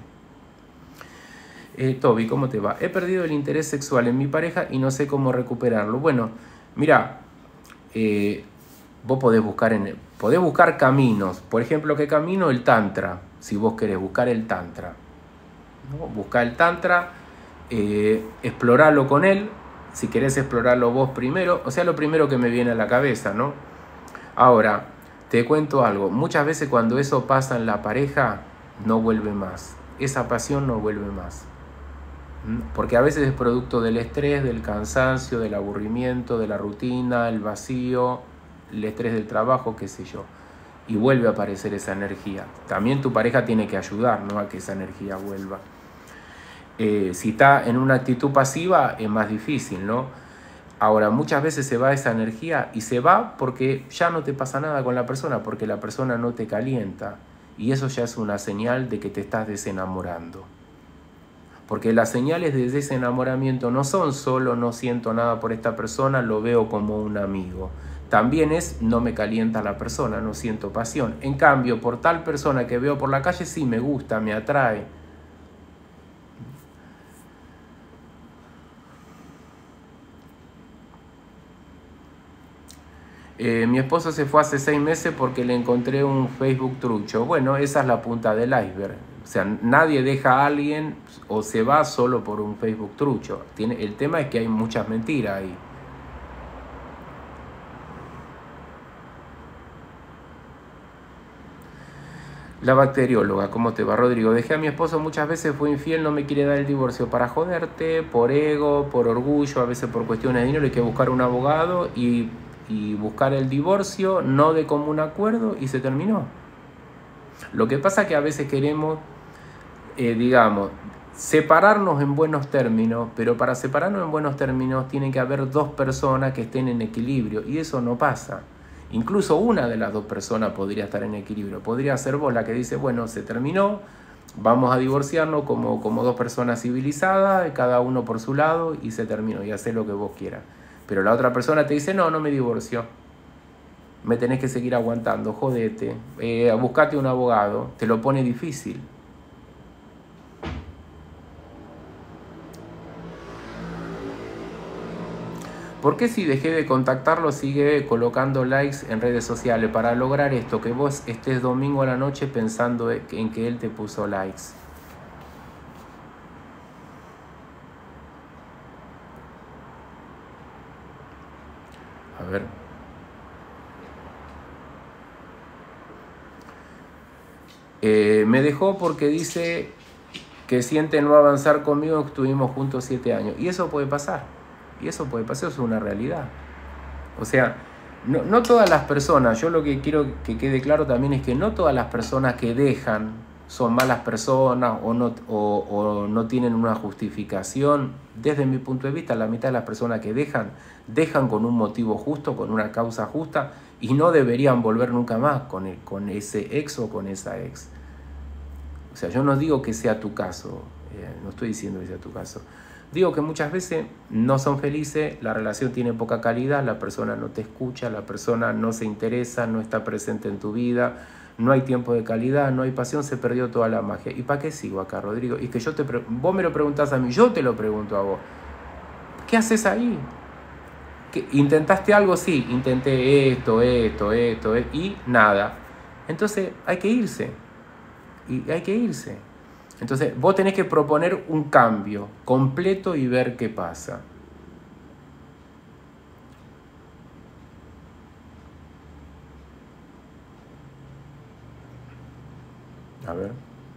Toby, ¿cómo te va? He perdido el interés sexual en mi pareja y no sé cómo recuperarlo. Bueno, mira, vos podés buscar caminos. Por ejemplo, ¿qué camino? El tantra, si vos querés buscar el tantra, ¿no? Buscar el tantra, explorarlo con él, si querés explorarlo vos primero, o sea, lo primero que me viene a la cabeza, ¿no? Ahora, te cuento algo, muchas veces cuando eso pasa en la pareja, no vuelve más, esa pasión no vuelve más. Porque a veces es producto del estrés, del cansancio, del aburrimiento, de la rutina, el vacío, el estrés del trabajo, qué sé yo. Y vuelve a aparecer esa energía. También tu pareja tiene que ayudar, ¿no?, a que esa energía vuelva. Si está en una actitud pasiva es más difícil, ¿no? Ahora, muchas veces se va esa energía y se va porque ya no te pasa nada con la persona, porque la persona no te calienta. Y eso ya es una señal de que te estás desenamorando. Porque las señales de desenamoramiento no son solo no siento nada por esta persona, lo veo como un amigo. También es no me calienta la persona, no siento pasión. En cambio, por tal persona que veo por la calle sí me gusta, me atrae. Mi esposo se fue hace 6 meses porque le encontré un Facebook trucho. Bueno, esa es la punta del iceberg. O sea, nadie deja a alguien o se va solo por un Facebook trucho. El tema es que hay muchas mentiras ahí. La bacterióloga, ¿cómo te va, Rodrigo? Dejé a mi esposo muchas veces, fue infiel, no me quiere dar el divorcio para joderte, por ego, por orgullo, a veces por cuestiones de dinero. Hay que buscar un abogado y buscar el divorcio, no de común acuerdo, y se terminó. Lo que pasa es que a veces queremos, digamos, separarnos en buenos términos, pero para separarnos en buenos términos tiene que haber dos personas que estén en equilibrio, y eso no pasa. Incluso una de las dos personas podría estar en equilibrio. Podría ser vos la que dice, bueno, se terminó, vamos a divorciarnos como dos personas civilizadas, cada uno por su lado, y se terminó, y hacé lo que vos quieras. Pero la otra persona te dice, no, no me divorcio, me tenés que seguir aguantando, jodete, buscate un abogado, te lo pone difícil. ¿Por qué si dejé de contactarlo sigue colocando likes en redes sociales? Para lograr esto, que vos estés domingo a la noche pensando en que él te puso likes. A ver. Me dejó porque dice que siente no avanzar conmigo, estuvimos juntos 7 años. Y eso puede pasar. Y eso puede pasar, eso es una realidad. O sea, no todas las personas, yo lo que quiero que quede claro también es que no todas las personas que dejan son malas personas o no tienen una justificación. Desde mi punto de vista, la mitad de las personas que dejan con un motivo justo, con una causa justa, y no deberían volver nunca más con ese ex o con esa ex. O sea, yo no digo que sea tu caso, no estoy diciendo que sea tu caso. Digo que muchas veces no son felices, la relación tiene poca calidad, la persona no te escucha, la persona no se interesa, no está presente en tu vida, no hay tiempo de calidad, no hay pasión, se perdió toda la magia. ¿Y para qué sigo acá, Rodrigo? Y que vos me lo preguntás a mí, yo te lo pregunto a vos. ¿Qué haces ahí? ¿Intentaste algo? Sí, intenté esto, y nada. Entonces hay que irse. Y hay que irse. Entonces vos tenés que proponer un cambio completo y ver qué pasa. A ver.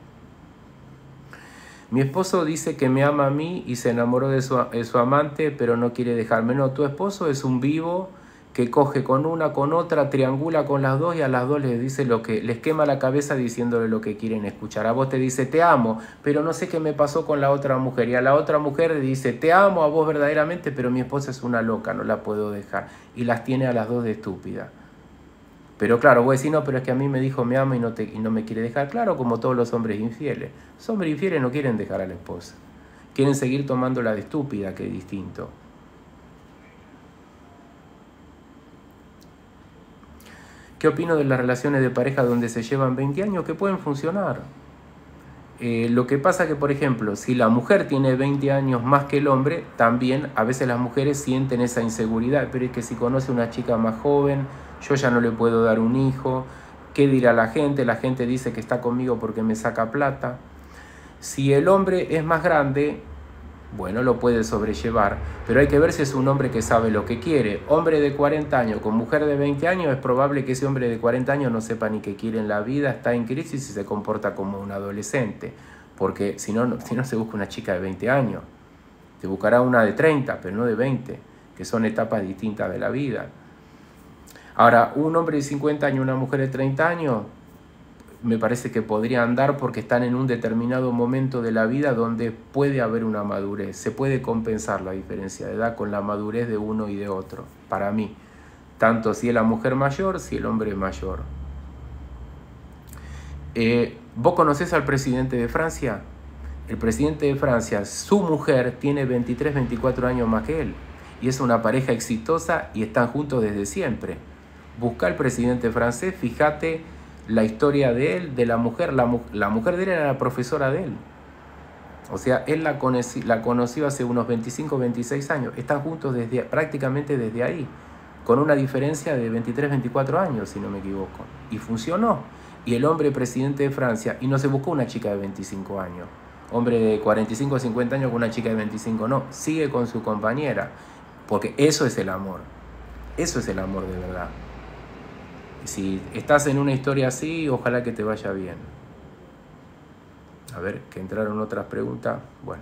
Mi esposo dice que me ama a mí y se enamoró de su amante, pero no quiere dejarme. No, tu esposo es un vivo que coge con una, con otra, triangula con las dos y a las dos les dice lo que les quema la cabeza diciéndole lo que quieren escuchar. A vos te dice te amo, pero no sé qué me pasó con la otra mujer. Y a la otra mujer le dice te amo a vos verdaderamente, pero mi esposa es una loca, no la puedo dejar. Y las tiene a las dos de estúpida. Pero claro, vos decís, no, pero es que a mí me dijo me ama y no me quiere dejar. Claro, como todos los hombres infieles. Los hombres infieles no quieren dejar a la esposa. Quieren seguir tomándola de estúpida, que es distinto. ¿Qué opino de las relaciones de pareja donde se llevan 20 años? Que pueden funcionar. Lo que pasa que, por ejemplo, si la mujer tiene 20 años más que el hombre, también a veces las mujeres sienten esa inseguridad. Pero es que si conoce una chica más joven, yo ya no le puedo dar un hijo. ¿Qué dirá la gente? La gente dice que está conmigo porque me saca plata. Si el hombre es más grande, bueno, lo puede sobrellevar, pero hay que ver si es un hombre que sabe lo que quiere. Hombre de 40 años con mujer de 20 años, es probable que ese hombre de 40 años no sepa ni qué quiere en la vida, está en crisis y se comporta como un adolescente, porque si no se busca una chica de 20 años, te buscará una de 30, pero no de 20, que son etapas distintas de la vida. Ahora, un hombre de 50 años y una mujer de 30 años, me parece que podría andar porque están en un determinado momento de la vida donde puede haber una madurez. Se puede compensar la diferencia de edad con la madurez de uno y de otro, para mí. Tanto si es la mujer mayor, si el hombre es mayor. ¿Vos conocés al presidente de Francia? El presidente de Francia, su mujer tiene 23, 24 años más que él. Y es una pareja exitosa y están juntos desde siempre. Busca al presidente francés, fíjate la historia de él, de la mujer. La mujer de él era la profesora de él. O sea, él la conoció hace unos 25, 26 años. Están juntos prácticamente desde ahí, con una diferencia de 23, 24 años, si no me equivoco. Y funcionó. y el hombre presidente de Francia, y no se buscó una chica de 25 años. Hombre de 45 o 50 años con una chica de 25, no, sigue con su compañera, porque eso es el amor. Eso es el amor de verdad. Si estás en una historia así, ojalá que te vaya bien. A ver, que entraron otras preguntas. Bueno,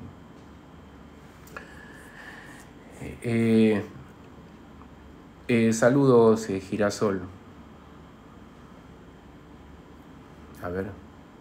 a ver. Saludos, Girasol. A ver.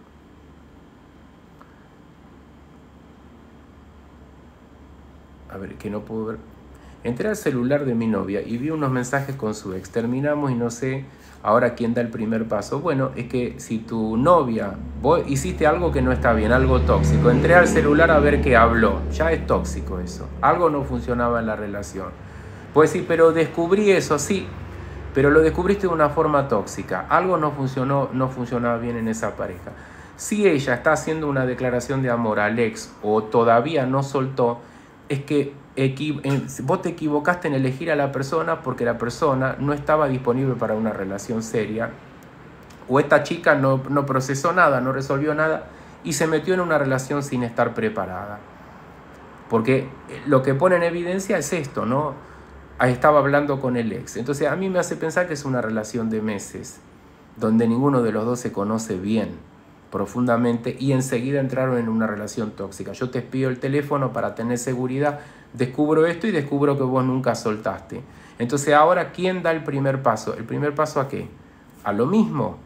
A ver, que no puedo ver. Entré al celular de mi novia y vi unos mensajes con su ex. Terminamos y no sé ahora quién da el primer paso. Bueno, es que si tu novia, vos hiciste algo que no está bien, algo tóxico. Entré al celular a ver qué habló. Ya es tóxico eso. Algo no funcionaba en la relación. Pues sí, pero descubrí eso, sí. Pero lo descubriste de una forma tóxica. Algo no funcionó, no funcionaba bien en esa pareja. Si ella está haciendo una declaración de amor al ex o todavía no soltó, es que vos te equivocaste en elegir a la persona porque la persona no estaba disponible para una relación seria, o esta chica no procesó nada, no resolvió nada y se metió en una relación sin estar preparada. Porque lo que pone en evidencia es esto, ¿no? Estaba hablando con el ex. Entonces a mí me hace pensar que es una relación de meses, donde ninguno de los dos se conoce bien, profundamente, y enseguida entraron en una relación tóxica. Yo te pido el teléfono para tener seguridad, descubro esto y descubro que vos nunca soltaste. Entonces ahora, ¿quién da el primer paso? ¿El primer paso a qué? ¿A lo mismo?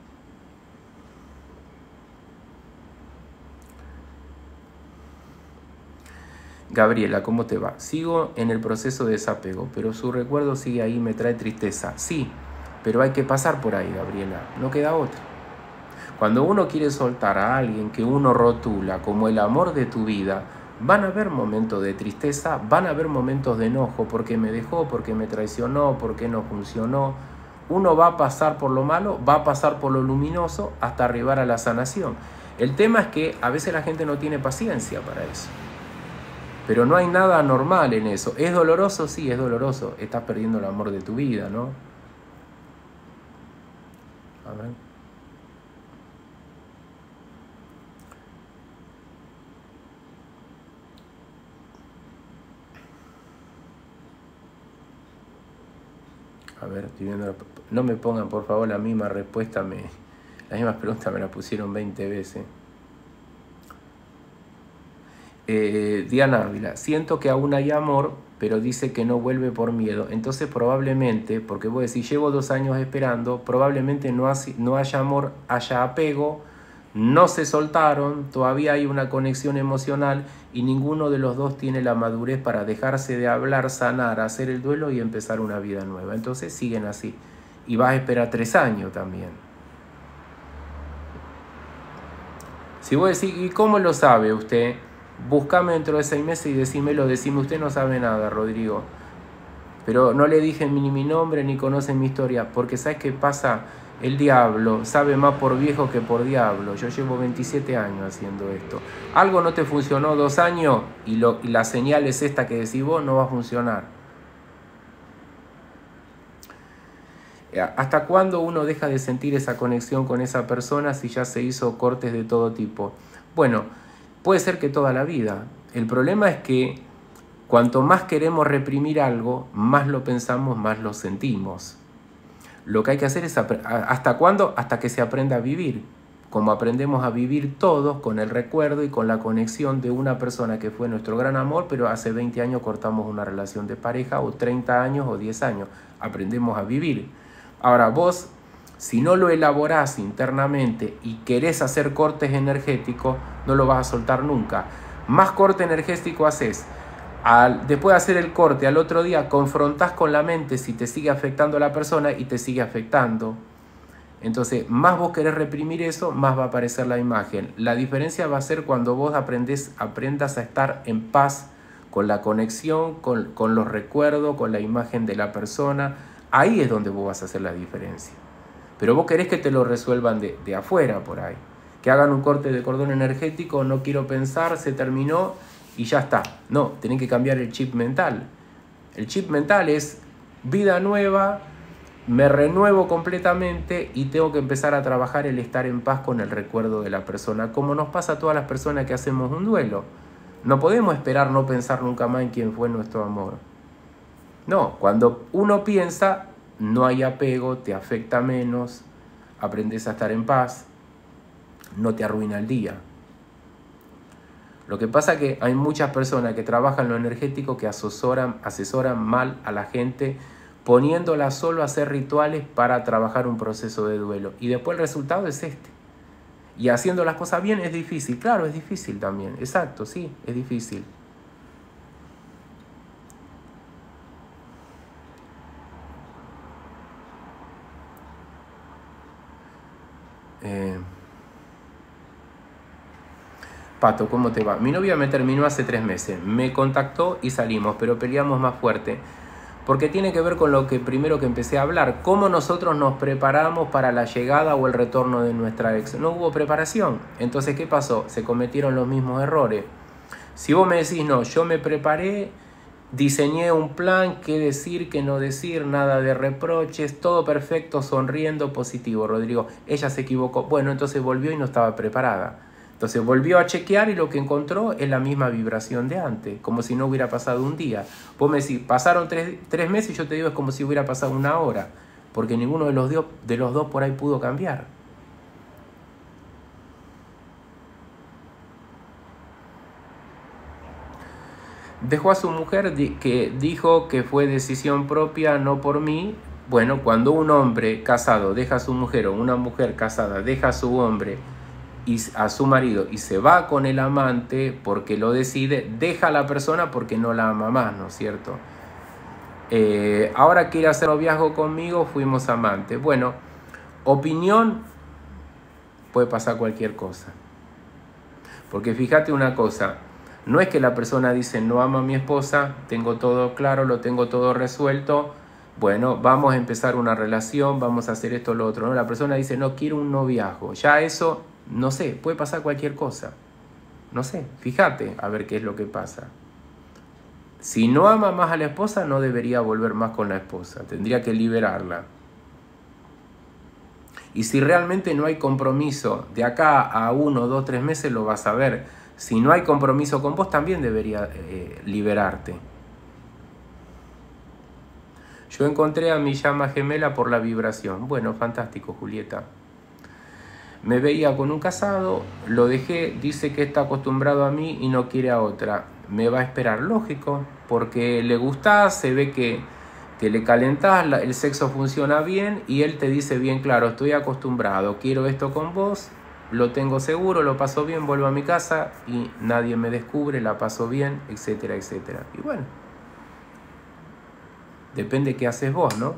Gabriela, ¿cómo te va? Sigo en el proceso de desapego, pero su recuerdo sigue ahí, me trae tristeza. Sí, pero hay que pasar por ahí, Gabriela, no queda otra. Cuando uno quiere soltar a alguien que uno rotula como el amor de tu vida, van a haber momentos de tristeza, van a haber momentos de enojo, porque me dejó, porque me traicionó, porque no funcionó. Uno va a pasar por lo malo, va a pasar por lo luminoso hasta arribar a la sanación. El tema es que a veces la gente no tiene paciencia para eso. Pero no hay nada normal en eso. ¿Es doloroso? Sí, es doloroso. Estás perdiendo el amor de tu vida, ¿no? A ver. A ver, estoy viendo. No me pongan, por favor, la misma respuesta. La misma pregunta me la pusieron 20 veces. Diana Ávila, siento que aún hay amor, pero dice que no vuelve por miedo. Entonces probablemente, porque vos decís, llevo 2 años esperando, probablemente no haya amor, haya apego, no se soltaron, todavía hay una conexión emocional y ninguno de los dos tiene la madurez para dejarse de hablar, sanar, hacer el duelo y empezar una vida nueva. Entonces siguen así. Y vas a esperar 3 años también. Si vos decís, ¿y cómo lo sabe usted? Búscame dentro de 6 meses y decime, usted no sabe nada, Rodrigo. Pero no le dije ni mi nombre ni conoce mi historia, porque ¿sabes qué pasa? El diablo sabe más por viejo que por diablo. Yo llevo 27 años haciendo esto. Algo no te funcionó 2 años y la señal es esta que decís vos, no va a funcionar. ¿Hasta cuándo uno deja de sentir esa conexión con esa persona si ya se hizo cortes de todo tipo? Bueno, puede ser que toda la vida. El problema es que cuanto más queremos reprimir algo, más lo pensamos, más lo sentimos. Lo que hay que hacer es, ¿hasta cuándo? Hasta que se aprenda a vivir. Como aprendemos a vivir todos con el recuerdo y con la conexión de una persona que fue nuestro gran amor, pero hace 20 años cortamos una relación de pareja, o 30 años, o 10 años. Aprendemos a vivir. Ahora vos, si no lo elaborás internamente y querés hacer cortes energéticos, no lo vas a soltar nunca. Más corte energético haces. Después de hacer el corte, al otro día confrontás con la mente si te sigue afectando a la persona y te sigue afectando. Entonces, más vos querés reprimir eso, más va a aparecer la imagen. La diferencia va a ser cuando vos aprendas a estar en paz con la conexión, con los recuerdos, con la imagen de la persona. Ahí es donde vos vas a hacer la diferencia. Pero vos querés que te lo resuelvan de afuera por ahí. Que hagan un corte de cordón energético, no quiero pensar, se terminó y ya está. No, tenés que cambiar el chip mental. El chip mental es vida nueva, me renuevo completamente y tengo que empezar a trabajar el estar en paz con el recuerdo de la persona, como nos pasa a todas las personas que hacemos un duelo. No podemos esperar no pensar nunca más en quién fue nuestro amor. No, cuando uno piensa, no hay apego, te afecta menos, aprendes a estar en paz, no te arruina el día. Lo que pasa es que hay muchas personas que trabajan en lo energético que asesoran mal a la gente, poniéndola solo a hacer rituales para trabajar un proceso de duelo. Y después el resultado es este. Y haciendo las cosas bien es difícil. Claro, es difícil también. Exacto, sí, es difícil. Pato, ¿cómo te va? Mi novia me terminó hace 3 meses. Me contactó y salimos, pero peleamos más fuerte. Porque tiene que ver con lo que primero que empecé a hablar. Cómo nosotros nos preparamos para la llegada o el retorno de nuestra ex. No hubo preparación. Entonces, ¿qué pasó? Se cometieron los mismos errores. Si vos me decís, no, yo me preparé, diseñé un plan, qué decir, qué no decir, nada de reproches, todo perfecto, sonriendo, positivo, Rodrigo. Ella se equivocó. Bueno, entonces volvió y no estaba preparada. Entonces volvió a chequear y lo que encontró es la misma vibración de antes, como si no hubiera pasado un día. Vos me decís, pasaron 3 meses y yo te digo es como si hubiera pasado 1 hora, porque ninguno de los dos por ahí pudo cambiar. Dejó a su mujer que dijo que fue decisión propia, no por mí. Bueno, cuando un hombre casado deja a su mujer o una mujer casada deja a su hombre y a su marido y se va con el amante porque lo decide, deja a la persona porque no la ama más, ¿no es cierto? Ahora quiere hacer noviazgo conmigo, fuimos amantes. Bueno, opinión, puede pasar cualquier cosa. Porque fíjate una cosa, no es que la persona dice no amo a mi esposa, tengo todo claro, lo tengo todo resuelto, bueno, vamos a empezar una relación, vamos a hacer esto o lo otro. No, la persona dice no quiero un noviazgo. Ya eso, no sé, puede pasar cualquier cosa. No sé, fíjate a ver qué es lo que pasa. Si no ama más a la esposa, no debería volver más con la esposa, tendría que liberarla. Y si realmente no hay compromiso, de acá a 1, 2, 3 meses lo vas a ver. Si no hay compromiso con vos, también debería liberarte. Yo encontré a mi llama gemela por la vibración. Bueno, fantástico, Julieta. Me veía con un casado, lo dejé, dice que está acostumbrado a mí y no quiere a otra. Me va a esperar, lógico, porque le gustás, se ve que le calentás, el sexo funciona bien y él te dice bien claro, estoy acostumbrado, quiero esto con vos, lo tengo seguro, lo paso bien, vuelvo a mi casa y nadie me descubre, la paso bien, etcétera, etcétera. Y bueno, depende qué haces vos, ¿no?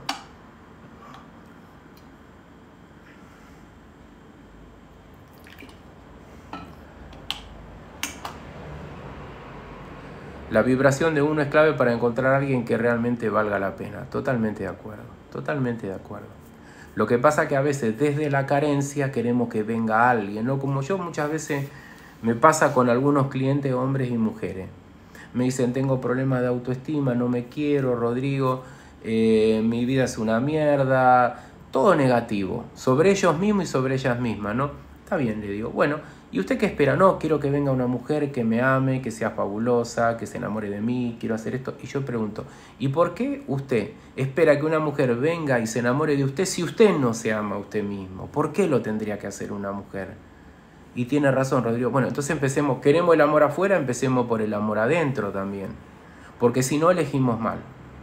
La vibración de uno es clave para encontrar a alguien que realmente valga la pena. Totalmente de acuerdo, totalmente de acuerdo. Lo que pasa que a veces desde la carencia queremos que venga alguien, ¿no? Como yo muchas veces me pasa con algunos clientes, hombres y mujeres. Me dicen, tengo problemas de autoestima, no me quiero, Rodrigo, mi vida es una mierda, todo negativo, sobre ellos mismos y sobre ellas mismas, ¿no? Está bien, le digo, bueno, ¿y usted qué espera? No, quiero que venga una mujer que me ame, que sea fabulosa, que se enamore de mí, quiero hacer esto. Y yo pregunto, ¿y por qué usted espera que una mujer venga y se enamore de usted si usted no se ama a usted mismo? ¿Por qué lo tendría que hacer una mujer? Y tiene razón, Rodrigo. Bueno, entonces empecemos, queremos el amor afuera, empecemos por el amor adentro también. Porque si no, elegimos mal.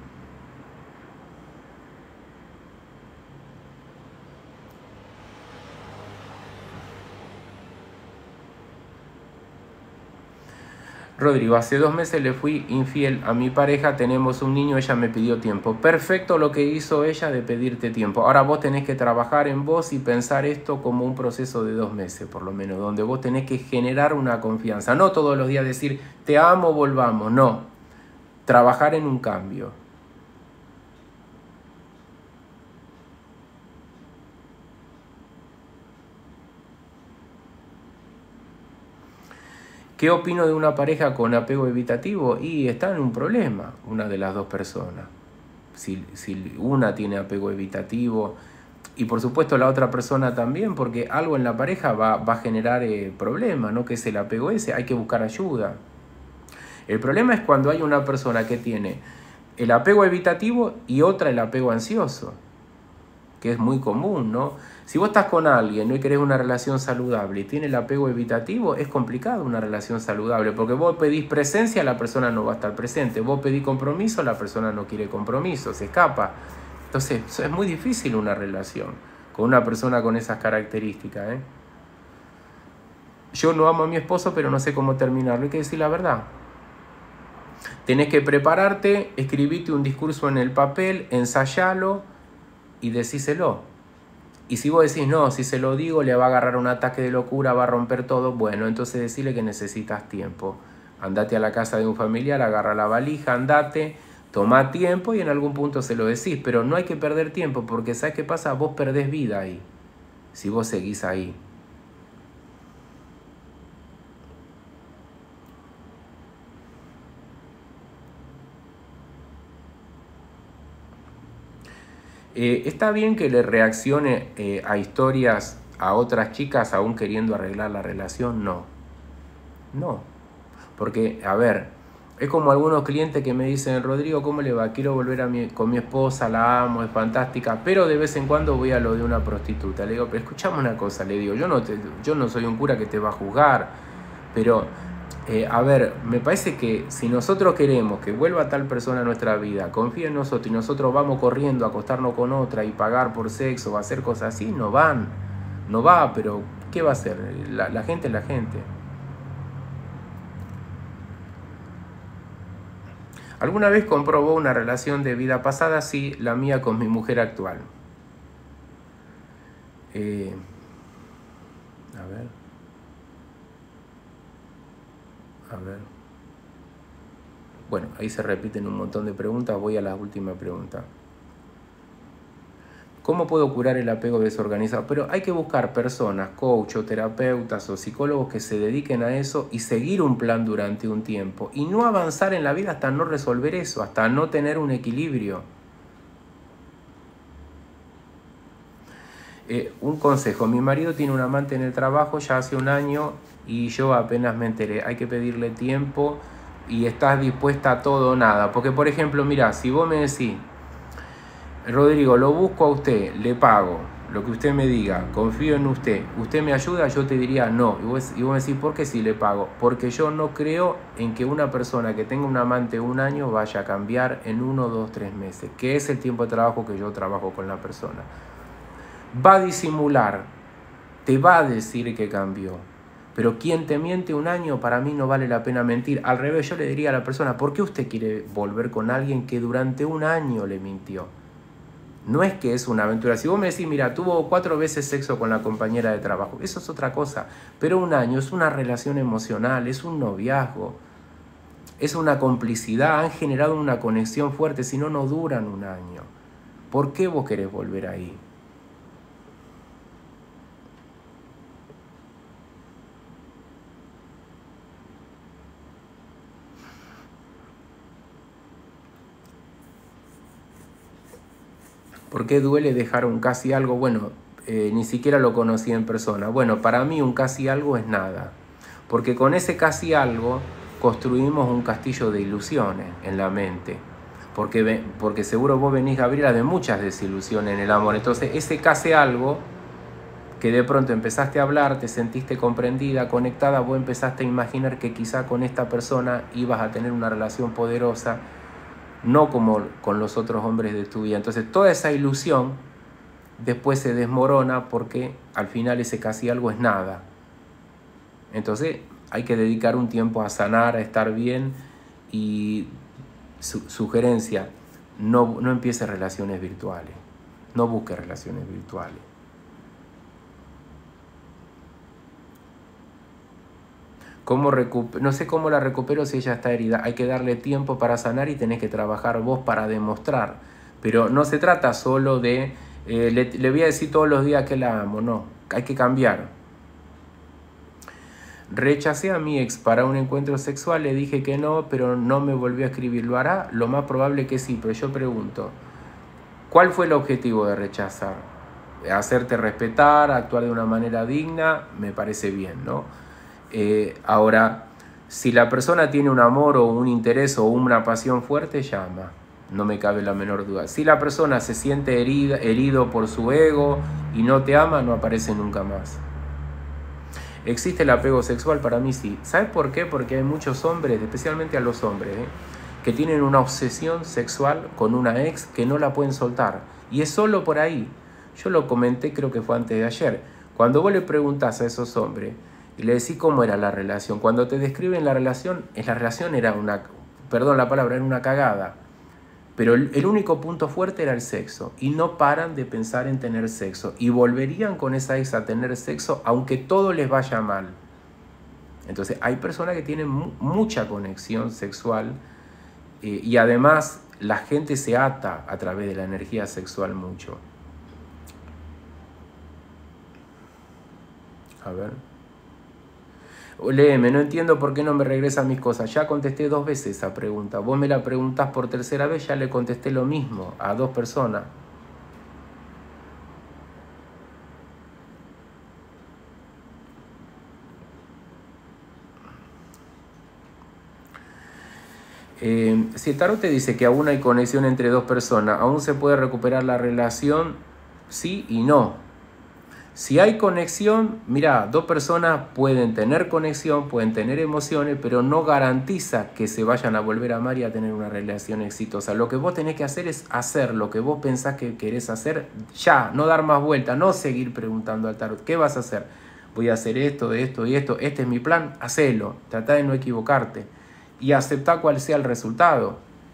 Rodrigo, hace 2 meses le fui infiel a mi pareja, tenemos un niño, ella me pidió tiempo. Perfecto lo que hizo ella de pedirte tiempo. Ahora vos tenés que trabajar en vos y pensar esto como un proceso de 2 meses, por lo menos, donde vos tenés que generar una confianza. No todos los días decir, te amo, volvamos, no. Trabajar en un cambio. ¿Qué opino de una pareja con apego evitativo? Y está en un problema, una de las dos personas. si una tiene apego evitativo, y por supuesto la otra persona también, porque algo en la pareja va a generar problemas, ¿no? Que es el apego ese, hay que buscar ayuda. El problema es cuando hay una persona que tiene el apego evitativo y otra el apego ansioso, que es muy común, ¿no? Si vos estás con alguien, ¿no? Y querés una relación saludable y tiene el apego evitativo, es complicado una relación saludable, porque vos pedís presencia, la persona no va a estar presente. Vos pedís compromiso, la persona no quiere compromiso, se escapa. Entonces es muy difícil una relación con una persona con esas características, ¿eh? Yo no amo a mi esposo, pero no sé cómo terminarlo. Hay que decir la verdad. Tenés que prepararte, escribite un discurso en el papel, ensayalo y decíselo. Y si vos decís, no, si se lo digo le va a agarrar un ataque de locura, va a romper todo, bueno, entonces decile que necesitas tiempo. Andate a la casa de un familiar, agarra la valija, andate, toma tiempo y en algún punto se lo decís. Pero no hay que perder tiempo, porque ¿sabes qué pasa? Vos perdés vida ahí, si vos seguís ahí. ¿Está bien que le reaccione a historias a otras chicas aún queriendo arreglar la relación? No. No. Porque, a ver, es como algunos clientes que me dicen, Rodrigo, ¿cómo le va? Quiero volver con mi esposa, la amo, es fantástica, pero de vez en cuando voy a lo de una prostituta. Le digo, pero escuchame una cosa, le digo, yo no soy un cura que te va a juzgar, pero... a ver, me parece que si nosotros queremos que vuelva tal persona a nuestra vida, confíe en nosotros y nosotros vamos corriendo a acostarnos con otra y pagar por sexo o hacer cosas así, no va, pero ¿qué va a hacer? La gente es la gente. ¿Alguna vez comprobó una relación de vida pasada? Sí, la mía con mi mujer actual. A ver. Bueno, ahí se repiten un montón de preguntas. Voy a la última pregunta. ¿Cómo puedo curar el apego desorganizado? Pero hay que buscar personas, coach o terapeutas o psicólogos que se dediquen a eso y seguir un plan durante un tiempo. Y no avanzar en la vida hasta no resolver eso, hasta no tener un equilibrio. Un consejo, mi marido tiene un amante en el trabajo ya hace un año y yo apenas me enteré. Hay que pedirle tiempo y estás dispuesta a todo o nada. Porque, por ejemplo, mira, si vos me decís, Rodrigo, lo busco a usted, le pago, lo que usted me diga, confío en usted, usted me ayuda, yo te diría no. Y vos me decís, ¿por qué sí le pago? Porque yo no creo en que una persona que tenga un amante un año vaya a cambiar en 1, 2, 3 meses, que es el tiempo de trabajo que yo trabajo con la persona. Va a disimular, te va a decir que cambió, pero quien te miente un año, para mí no vale la pena mentir. Al revés, yo le diría a la persona, ¿por qué usted quiere volver con alguien que durante un año le mintió? No es que es una aventura. Si vos me decís, mira, tuvo 4 veces sexo con la compañera de trabajo, eso es otra cosa, pero un año es una relación emocional, es un noviazgo, es una complicidad, han generado una conexión fuerte, si no, no duran un año. ¿Por qué vos querés volver ahí? ¿Por qué duele dejar un casi algo? Bueno, ni siquiera lo conocí en persona. Bueno, para mí un casi algo es nada. Porque con ese casi algo construimos un castillo de ilusiones en la mente. Porque seguro vos venís, Gabriela, de muchas desilusiones en el amor. Entonces ese casi algo que de pronto empezaste a hablar, te sentiste comprendida, conectada, vos empezaste a imaginar que quizá con esta persona ibas a tener una relación poderosa, no como con los otros hombres de tu vida. Entonces toda esa ilusión después se desmorona porque al final ese casi algo es nada. Entonces hay que dedicar un tiempo a sanar, a estar bien y sugerencia, no empieces relaciones virtuales, no busques relaciones virtuales. No sé cómo la recupero si ella está herida. Hay que darle tiempo para sanar y tenés que trabajar vos para demostrar. Pero no se trata solo de, le voy a decir todos los días que la amo. No, hay que cambiar. Rechacé a mi ex para un encuentro sexual, le dije que no, pero no me volvió a escribir. ¿Lo hará? Lo más probable que sí, pero yo pregunto, ¿Cuál fue el objetivo de rechazar? Hacerte respetar, actuar de una manera digna, me parece bien, ¿no? Ahora, si la persona tiene un amor o un interés o una pasión fuerte, llama. No me cabe la menor duda. Si la persona se siente herido por su ego y no te ama, no aparece nunca más. ¿Existe el apego sexual? Para mí sí. ¿Sabes por qué? Porque hay muchos hombres, especialmente a los hombres, que tienen una obsesión sexual con una ex que no la pueden soltar. Y es solo por ahí. Yo lo comenté, creo que fue antes de ayer. Cuando vos le preguntás a esos hombres y le decís cómo era la relación, cuando te describen la relación era una, perdón la palabra, era una cagada. Pero el único punto fuerte era el sexo. Y no paran de pensar en tener sexo. Y volverían con esa ex a tener sexo aunque todo les vaya mal. Entonces hay personas que tienen mucha conexión sexual y además la gente se ata a través de la energía sexual mucho. A ver. Léeme, no entiendo por qué no me regresan mis cosas. Ya contesté 2 veces esa pregunta. Vos me la preguntás por 3.ª vez, ya le contesté lo mismo a 2 personas. Si el tarot te dice que aún hay conexión entre 2 personas, ¿aún se puede recuperar la relación? Sí y no. Si hay conexión, mira, 2 personas pueden tener conexión, pueden tener emociones, pero no garantiza que se vayan a volver a amar y a tener una relación exitosa. Lo que vos tenés que hacer es hacer lo que vos pensás que querés hacer ya, no dar más vuelta, no seguir preguntando al tarot, ¿qué vas a hacer? Voy a hacer esto, esto y esto, este es mi plan, hacelo, tratá de no equivocarte y aceptá cuál sea el resultado.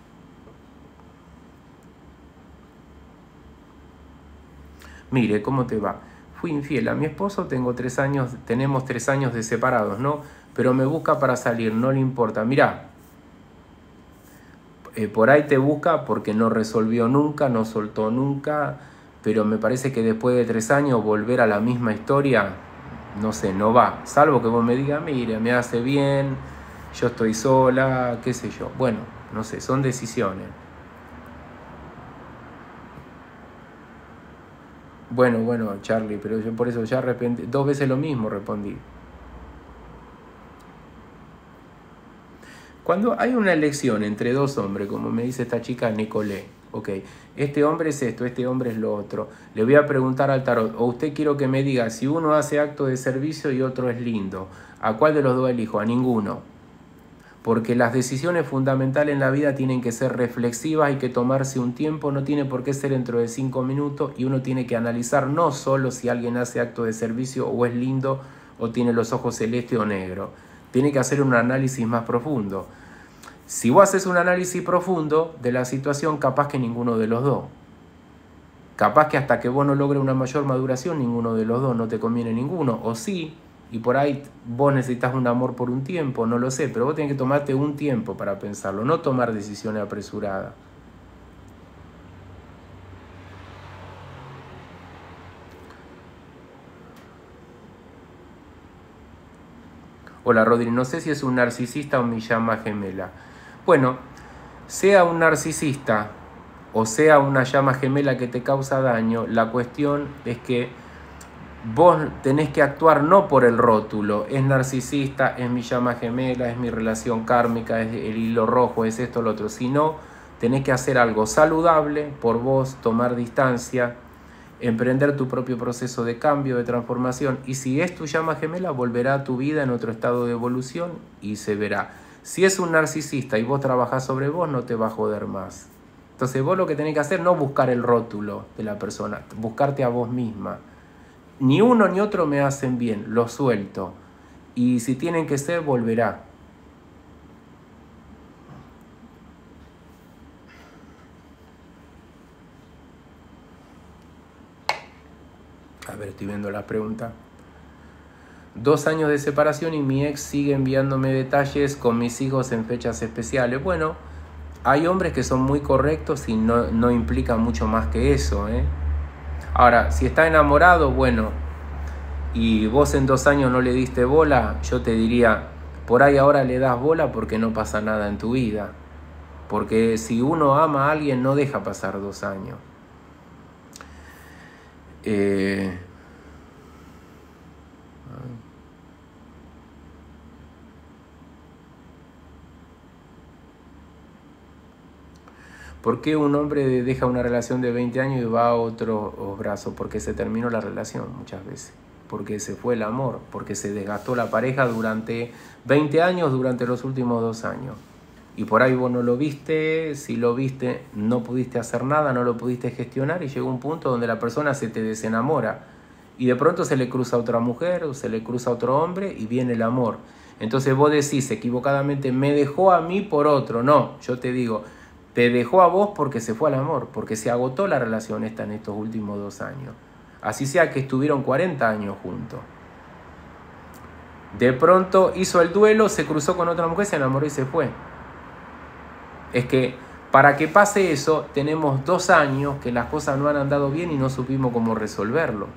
Mire, ¿cómo te va? Fui infiel a mi esposo, tenemos 3 años de separados, ¿no? Pero me busca para salir, no le importa. Mirá, por ahí te busca porque no resolvió nunca, no soltó nunca, pero me parece que después de 3 años volver a la misma historia, no sé, no va. Salvo que vos me digas, mire, me hace bien, yo estoy sola, qué sé yo. Bueno, no sé, son decisiones. Bueno, Charlie, pero yo por eso ya 2 veces lo mismo respondí. Cuando hay una elección entre 2 hombres, como me dice esta chica Nicolé, ok, este hombre es esto, este hombre es lo otro, le voy a preguntar al tarot, o usted quiero que me diga si uno hace acto de servicio y otro es lindo, ¿a cuál de los 2 elijo? A ninguno. Porque las decisiones fundamentales en la vida tienen que ser reflexivas, hay que tomarse un tiempo, no tiene por qué ser dentro de 5 minutos y uno tiene que analizar no solo si alguien hace acto de servicio o es lindo o tiene los ojos celeste o negro. Tiene que hacer un análisis más profundo. Si vos haces un análisis profundo de la situación, capaz que ninguno de los 2. Capaz que hasta que vos no logres una mayor maduración, ninguno de los 2, no te conviene ninguno. O sí, y por ahí vos necesitas un amor por un tiempo, no lo sé, pero vos tenés que tomarte un tiempo para pensarlo, no tomar decisiones apresuradas. Hola Rodri, no sé si es un narcisista o mi llama gemela. Bueno, sea un narcisista o sea una llama gemela que te causa daño, la cuestión es que vos tenés que actuar no por el rótulo, es narcisista, es mi llama gemela, es mi relación kármica, es el hilo rojo, es esto, lo otro, sino tenés que hacer algo saludable por vos, tomar distancia, emprender tu propio proceso de cambio, de transformación, y si es tu llama gemela, volverá a tu vida en otro estado de evolución y se verá. Si es un narcisista y vos trabajás sobre vos, no te va a joder más. Entonces vos lo que tenés que hacer no buscar el rótulo de la persona, buscarte a vos misma. Ni uno ni otro me hacen bien, lo suelto. Y si tienen que ser, volverá. A ver, estoy viendo la pregunta. 2 años de separación y mi ex sigue enviándome detalles con mis hijos en fechas especiales. Bueno, hay hombres que son muy correctos y no implican mucho más que eso, ¿eh? Ahora, si está enamorado, bueno, y vos en 2 años no le diste bola, yo te diría, por ahí ahora le das bola porque no pasa nada en tu vida. Porque si uno ama a alguien no deja pasar 2 años. ¿Por qué un hombre deja una relación de 20 años y va a otro brazo? Porque se terminó la relación muchas veces. Porque se fue el amor. Porque se desgastó la pareja durante 20 años, durante los últimos 2 años. Y por ahí vos no lo viste, si lo viste no pudiste hacer nada, no lo pudiste gestionar y llegó un punto donde la persona se te desenamora. Y de pronto se le cruza a otra mujer o se le cruza a otro hombre y viene el amor. Entonces vos decís equivocadamente, me dejó a mí por otro. No, yo te digo, te dejó a vos porque se fue al amor, porque se agotó la relación esta en estos últimos 2 años. Así sea que estuvieron 40 años juntos. De pronto hizo el duelo, se cruzó con otra mujer, se enamoró y se fue. Es que para que pase eso, tenemos 2 años que las cosas no han andado bien y no supimos cómo resolverlo.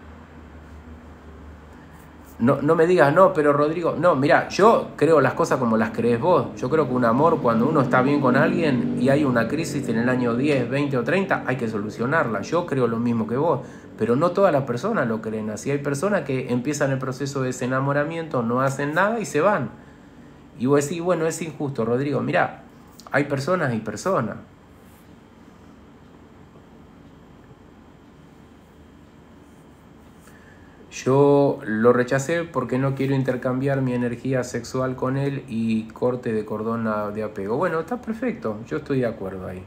No me digas, no, pero Rodrigo, no, mira, yo creo las cosas como las crees vos. Yo creo que un amor, cuando uno está bien con alguien y hay una crisis en el año 10, 20 o 30, hay que solucionarla. Yo creo lo mismo que vos, pero no todas las personas lo creen así. Hay personas que empiezan el proceso de desenamoramiento, no hacen nada y se van. Y vos decís, bueno, es injusto, Rodrigo. Mira, hay personas y personas. Yo lo rechacé porque no quiero intercambiar mi energía sexual con él y corte de cordón de apego. Bueno, está perfecto, yo estoy de acuerdo ahí.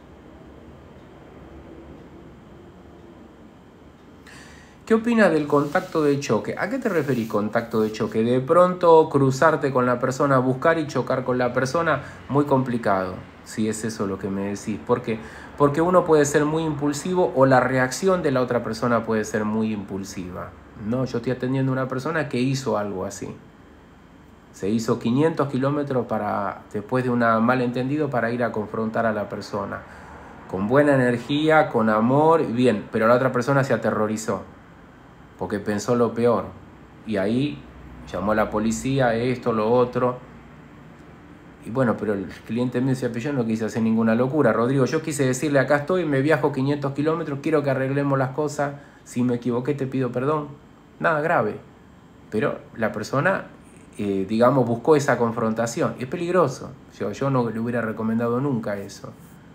¿Qué opinas del contacto de choque? ¿A qué te referís contacto de choque? De pronto cruzarte con la persona, buscar y chocar con la persona, muy complicado, si es eso lo que me decís. ¿Por qué? Porque uno puede ser muy impulsivo o la reacción de la otra persona puede ser muy impulsiva. No, yo estoy atendiendo a una persona que hizo algo así. Se hizo 500 kilómetros después de un malentendido para ir a confrontar a la persona. Con buena energía, con amor, bien, pero la otra persona se aterrorizó. Porque pensó lo peor. Y ahí llamó a la policía, esto, lo otro. Y bueno, pero el cliente mío decía, pero yo no quise hacer ninguna locura, Rodrigo. Yo quise decirle, acá estoy, me viajo 500 kilómetros, quiero que arreglemos las cosas. Si me equivoqué, te pido perdón. Nada grave. Pero la persona, digamos, buscó esa confrontación. Es peligroso. Yo no le hubiera recomendado nunca eso.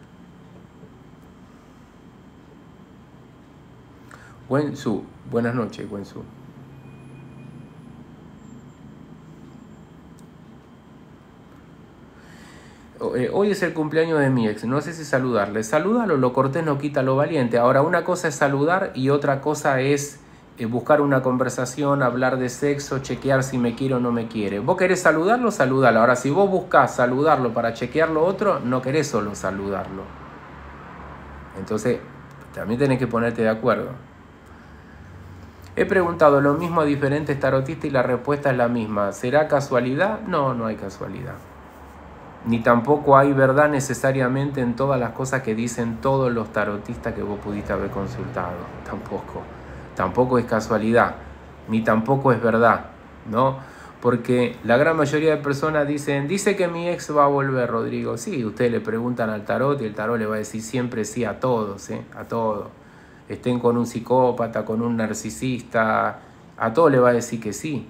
Buenas noches, Wensu. Hoy es el cumpleaños de mi ex, no sé si saludarle. Salúdalo, lo cortés no quita lo valiente. Ahora, una cosa es saludar y otra cosa es buscar una conversación, hablar de sexo, chequear si me quiere o no me quiere. Vos querés saludarlo, saludalo. Ahora, si vos buscás saludarlo para chequear lo otro, no querés solo saludarlo. Entonces, también tenés que ponerte de acuerdo. He preguntado lo mismo a diferentes tarotistas y la respuesta es la misma. ¿Será casualidad? No, no hay casualidad. Ni tampoco hay verdad necesariamente en todas las cosas que dicen todos los tarotistas que vos pudiste haber consultado. Tampoco es casualidad, ni tampoco es verdad, ¿no? Porque la gran mayoría de personas dice que mi ex va a volver, Rodrigo. Sí, ustedes le preguntan al tarot y el tarot le va a decir siempre sí a todos, a todos. Estén con un psicópata, con un narcisista, a todos le va a decir que sí.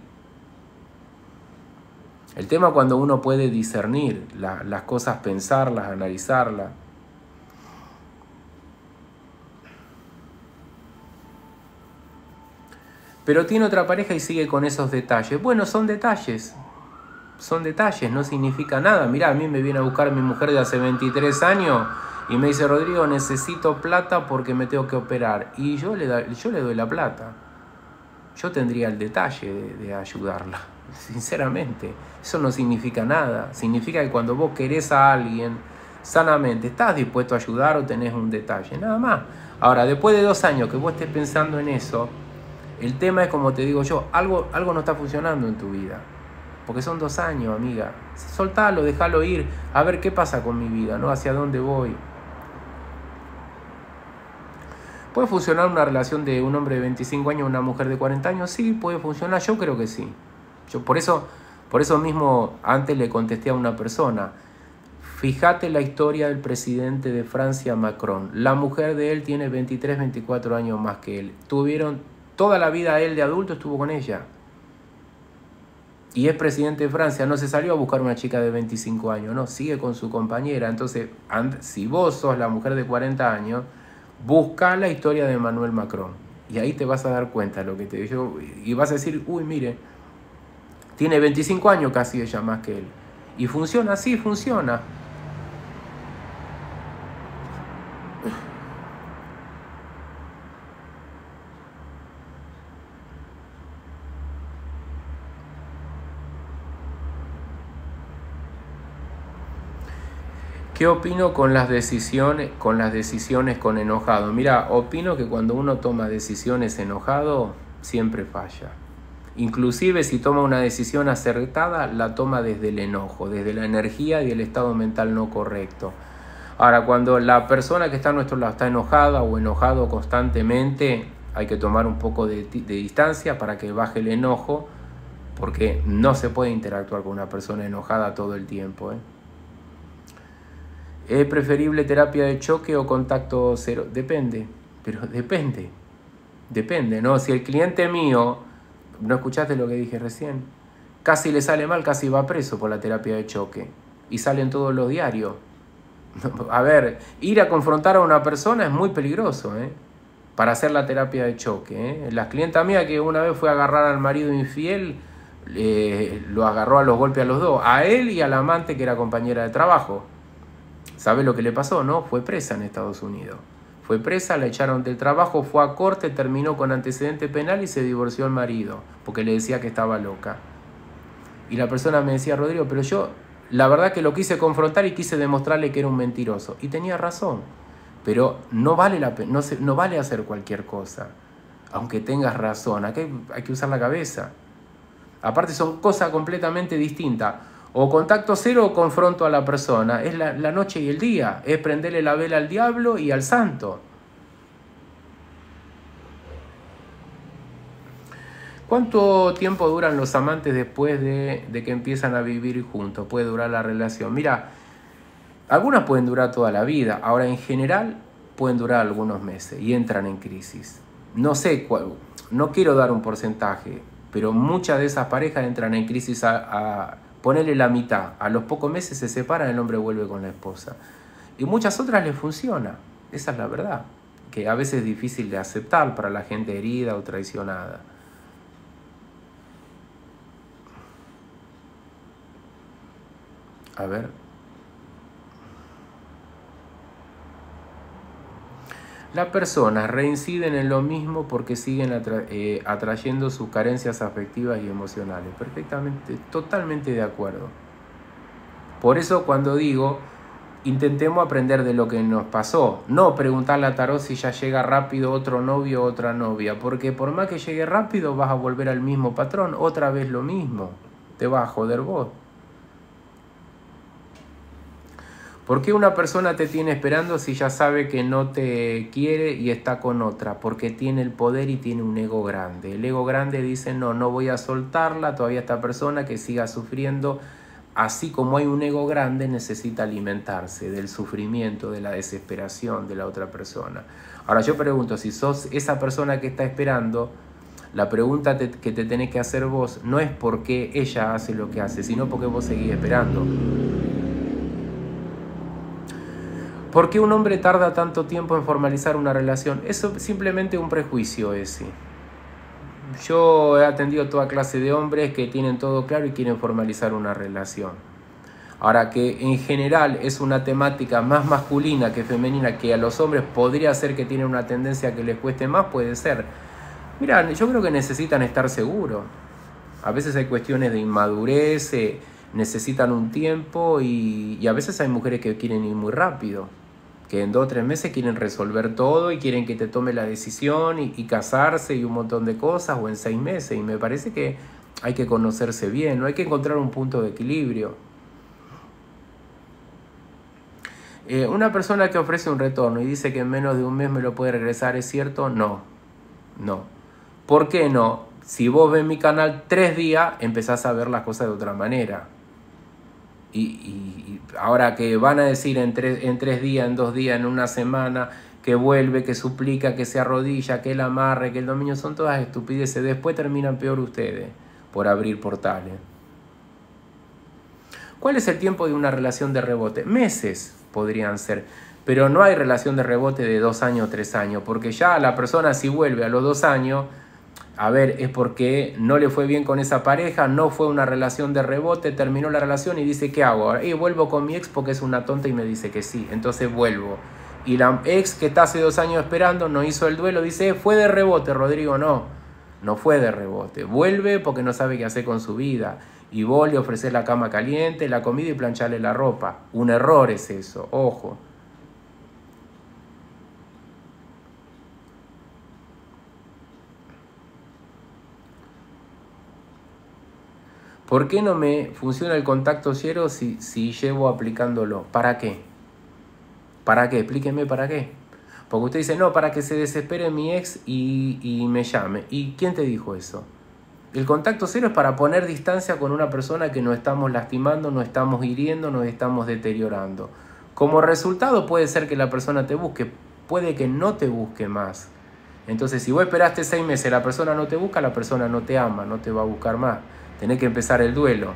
El tema es cuando uno puede discernir las cosas, pensarlas, analizarlas. Pero tiene otra pareja y sigue con esos detalles. Bueno, son detalles, no significa nada. Mirá, a mí me viene a buscar mi mujer de hace 23 años y me dice, Rodrigo, necesito plata porque me tengo que operar. Y yo le doy la plata. Yo tendría el detalle de ayudarla. Sinceramente, eso no significa nada. Significa que cuando vos querés a alguien sanamente, estás dispuesto a ayudar o tenés un detalle, nada más. Ahora, después de 2 años que vos estés pensando en eso, el tema es, como te digo yo, algo no está funcionando en tu vida. Porque son 2 años, amiga. Soltalo, déjalo ir, a ver qué pasa con mi vida, ¿no? Hacia dónde voy. ¿Puede funcionar una relación de un hombre de 25 años y una mujer de 40 años? Sí, puede funcionar, yo creo que sí. Yo por eso mismo antes le contesté a una persona. Fíjate la historia del presidente de Francia, Macron. La mujer de él tiene 23, 24 años más que él. Tuvieron toda la vida, él de adulto estuvo con ella. Y es presidente de Francia, no se salió a buscar una chica de 25 años, no, sigue con su compañera. Entonces, si vos sos la mujer de 40 años, busca la historia de Emmanuel Macron. Y ahí te vas a dar cuenta de lo que te digo. Y vas a decir, uy, mire, tiene 25 años casi ella más que él. Y funciona, sí, funciona. ¿Qué opino con las decisiones con enojado? Mira, opino que cuando uno toma decisiones enojado, siempre falla. Inclusive si toma una decisión acertada, la toma desde el enojo, desde la energía y el estado mental no correcto. Ahora, cuando la persona que está a nuestro lado está enojada o enojado constantemente, hay que tomar un poco de distancia para que baje el enojo, porque no se puede interactuar con una persona enojada todo el tiempo, ¿eh? ¿Es preferible terapia de choque o contacto cero? Depende, pero depende, ¿no? Si el cliente mío, ¿no escuchaste lo que dije recién? Casi le sale mal, casi va preso por la terapia de choque. Y salen todos los diarios. A ver, ir a confrontar a una persona es muy peligroso, ¿eh? Para hacer la terapia de choque, ¿eh? La clienta mía que una vez fue a agarrar al marido infiel, lo agarró a los golpes a los dos, a él y a la amante que era compañera de trabajo. ¿Sabe lo que le pasó? No, fue presa en Estados Unidos. Fue presa, la echaron del trabajo, fue a corte, terminó con antecedente penal y se divorció el marido, porque le decía que estaba loca. Y la persona me decía, Rodrigo, pero yo la verdad que lo quise confrontar y quise demostrarle que era un mentiroso. Y tenía razón, pero no vale hacer cualquier cosa, aunque tengas razón. Aquí hay que usar la cabeza. Aparte son cosas completamente distintas. O contacto cero o confronto a la persona. Es la noche y el día. Es prenderle la vela al diablo y al santo. ¿Cuánto tiempo duran los amantes después de que empiezan a vivir juntos? Puede durar la relación. Mira, algunas pueden durar toda la vida. Ahora, en general, pueden durar algunos meses y entran en crisis. No sé cuál, no quiero dar un porcentaje, pero muchas de esas parejas entran en crisis ponerle la mitad. A los pocos meses se separan, el hombre vuelve con la esposa. Y muchas otras les funciona. Esa es la verdad. Que a veces es difícil de aceptar para la gente herida o traicionada. A ver. Las personas reinciden en lo mismo porque siguen atrayendo sus carencias afectivas y emocionales. Perfectamente, totalmente de acuerdo. Por eso cuando digo, intentemos aprender de lo que nos pasó. No preguntarle a Tarot si ya llega rápido otro novio o otra novia. Porque por más que llegue rápido vas a volver al mismo patrón. Otra vez lo mismo. Te vas a joder vos. ¿Por qué una persona te tiene esperando si ya sabe que no te quiere y está con otra? Porque tiene el poder y tiene un ego grande. El ego grande dice, no voy a soltarla, todavía esta persona que siga sufriendo. Así como hay un ego grande, necesita alimentarse del sufrimiento, de la desesperación de la otra persona. Ahora yo pregunto, si sos esa persona que está esperando, la pregunta que te tenés que hacer vos no es por qué ella hace lo que hace, sino porque vos seguís esperando. ¿Por qué un hombre tarda tanto tiempo en formalizar una relación? Eso es simplemente un prejuicio ese. Yo he atendido toda clase de hombres que tienen todo claro y quieren formalizar una relación. Ahora, que en general es una temática más masculina que femenina, que a los hombres podría ser que tienen una tendencia que les cueste más, puede ser. Mira, yo creo que necesitan estar seguros. A veces hay cuestiones de inmadurez, necesitan un tiempo y a veces hay mujeres que quieren ir muy rápido, que en 2 o 3 meses quieren resolver todo y quieren que te tome la decisión y casarse y un montón de cosas, o en 6 meses. Y me parece que hay que conocerse bien, ¿no? Hay que encontrar un punto de equilibrio. Una persona que ofrece un retorno y dice que en menos de un mes me lo puede regresar, ¿es cierto? No. ¿Por qué no? Si vos ves mi canal 3 días, empezás a ver las cosas de otra manera. Y ahora que van a decir en 3 días, en 2 días, en una semana, que vuelve, que suplica, que se arrodilla, que él amarre, que el dominio, son todas estupideces. Después terminan peor ustedes por abrir portales. ¿Cuál es el tiempo de una relación de rebote? Meses podrían ser, pero no hay relación de rebote de 2 años o 3 años, porque ya la persona si vuelve a los 2 años, a ver, es porque no le fue bien con esa pareja, no fue una relación de rebote, terminó la relación y dice, ¿qué hago? Vuelvo con mi ex porque es una tonta y me dice que sí, entonces vuelvo. Y la ex que está hace 2 años esperando, no hizo el duelo, dice, fue de rebote, Rodrigo, no fue de rebote. Vuelve porque no sabe qué hacer con su vida. Y vos le ofreces la cama caliente, la comida y plancharle la ropa. Un error es eso, ojo. ¿Por qué no me funciona el contacto cero si llevo aplicándolo? ¿Para qué? ¿Para qué? Explíqueme para qué. Porque usted dice, no, para que se desespere mi ex y me llame. ¿Y quién te dijo eso? El contacto cero es para poner distancia con una persona que nos estamos lastimando, nos estamos hiriendo, nos estamos deteriorando. Como resultado puede ser que la persona te busque, puede que no te busque más. Entonces, si vos esperaste 6 meses, la persona no te busca, la persona no te ama, no te va a buscar más. Tenés que empezar el duelo.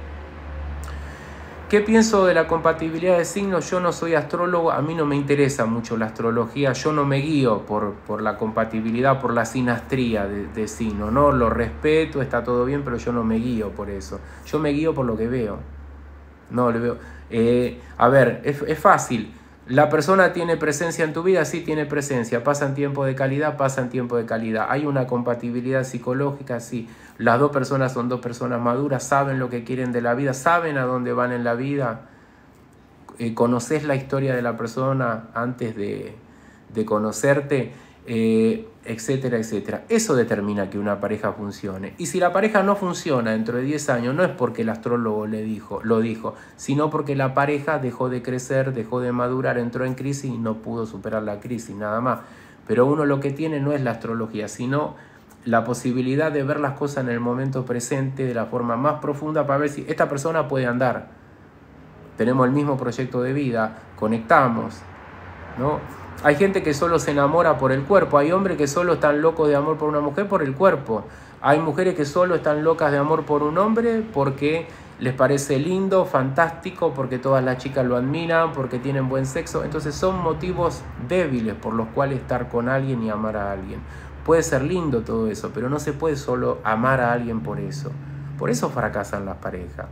¿Qué pienso de la compatibilidad de signos? Yo no soy astrólogo, a mí no me interesa mucho la astrología, yo no me guío por la compatibilidad, por la sinastría de signos, ¿no? Lo respeto, está todo bien, pero yo no me guío por eso. Yo me guío por lo que veo. No, le veo. A ver, es fácil. ¿La persona tiene presencia en tu vida? Sí, tiene presencia. ¿Pasan tiempo de calidad? Pasan tiempo de calidad. ¿Hay una compatibilidad psicológica? Sí. Las 2 personas son 2 personas maduras, saben lo que quieren de la vida, saben a dónde van en la vida. ¿Conoces la historia de la persona antes de conocerte? Etcétera, etcétera. Eso determina que una pareja funcione. Y si la pareja no funciona dentro de 10 años, no es porque el astrólogo lo dijo, sino porque la pareja dejó de crecer, dejó de madurar, entró en crisis y no pudo superar la crisis, nada más. Pero uno lo que tiene no es la astrología, sino la posibilidad de ver las cosas en el momento presente de la forma más profunda para ver si esta persona puede andar. Tenemos el mismo proyecto de vida, conectamos, ¿no? Hay gente que solo se enamora por el cuerpo, hay hombres que solo están locos de amor por una mujer por el cuerpo, hay mujeres que solo están locas de amor por un hombre porque les parece lindo, fantástico, porque todas las chicas lo admiran, porque tienen buen sexo. Entonces son motivos débiles por los cuales estar con alguien y amar a alguien. Puede ser lindo todo eso, pero no se puede solo amar a alguien por eso. Por eso fracasan las parejas.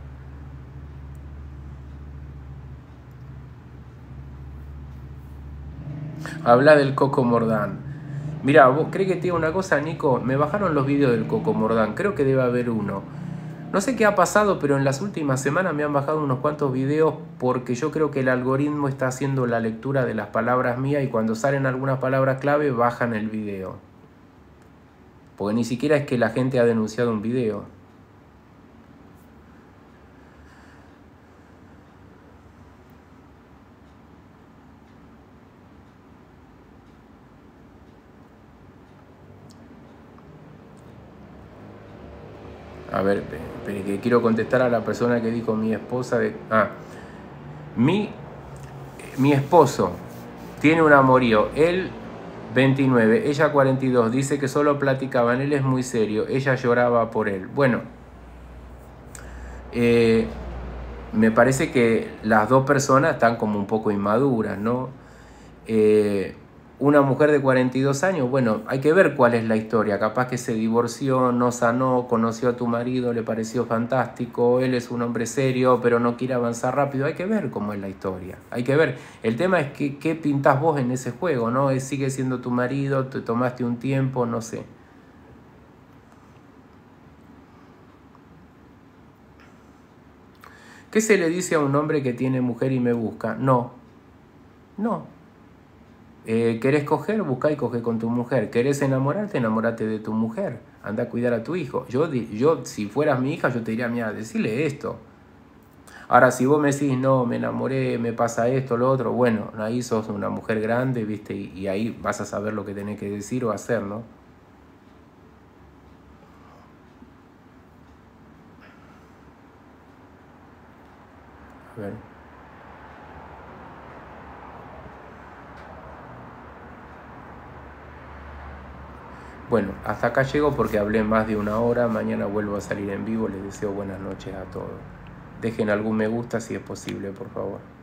Habla del Coco Mordán. Mira, ¿vos crees que te digo una cosa, Nico? Me bajaron los vídeos del Coco Mordán, creo que debe haber uno. No sé qué ha pasado, pero en las últimas semanas me han bajado unos cuantos videos porque yo creo que el algoritmo está haciendo la lectura de las palabras mías y cuando salen algunas palabras clave bajan el video. Porque ni siquiera es que la gente ha denunciado un video. A ver, que quiero contestar a la persona que dijo mi esposa de... Mi esposo tiene un amorío, él 29, ella 42, dice que solo platicaban, él es muy serio, ella lloraba por él. Bueno, me parece que las 2 personas están como un poco inmaduras, ¿no? Una mujer de 42 años, bueno, hay que ver cuál es la historia. Capaz que se divorció, no sanó, conoció a tu marido, le pareció fantástico, él es un hombre serio, pero no quiere avanzar rápido. Hay que ver cómo es la historia. Hay que ver. El tema es que, qué pintás vos en ese juego, ¿no? Sigue siendo tu marido, te tomaste un tiempo, no sé. ¿Qué se le dice a un hombre que tiene mujer y me busca? No. ¿Querés coger? Buscá y coge con tu mujer. ¿Querés enamorarte? Enamorate de tu mujer. Anda a cuidar a tu hijo. Yo si fueras mi hija, yo te diría, mira, decirle esto. Ahora, si vos me decís, no, me enamoré, me pasa esto, lo otro, bueno, ahí sos una mujer grande, ¿viste? Y ahí vas a saber lo que tenés que decir o hacer, ¿no? ver. Bueno, hasta acá llego porque hablé más de 1 hora. Mañana vuelvo a salir en vivo. Les deseo buenas noches a todos. Dejen algún me gusta si es posible, por favor.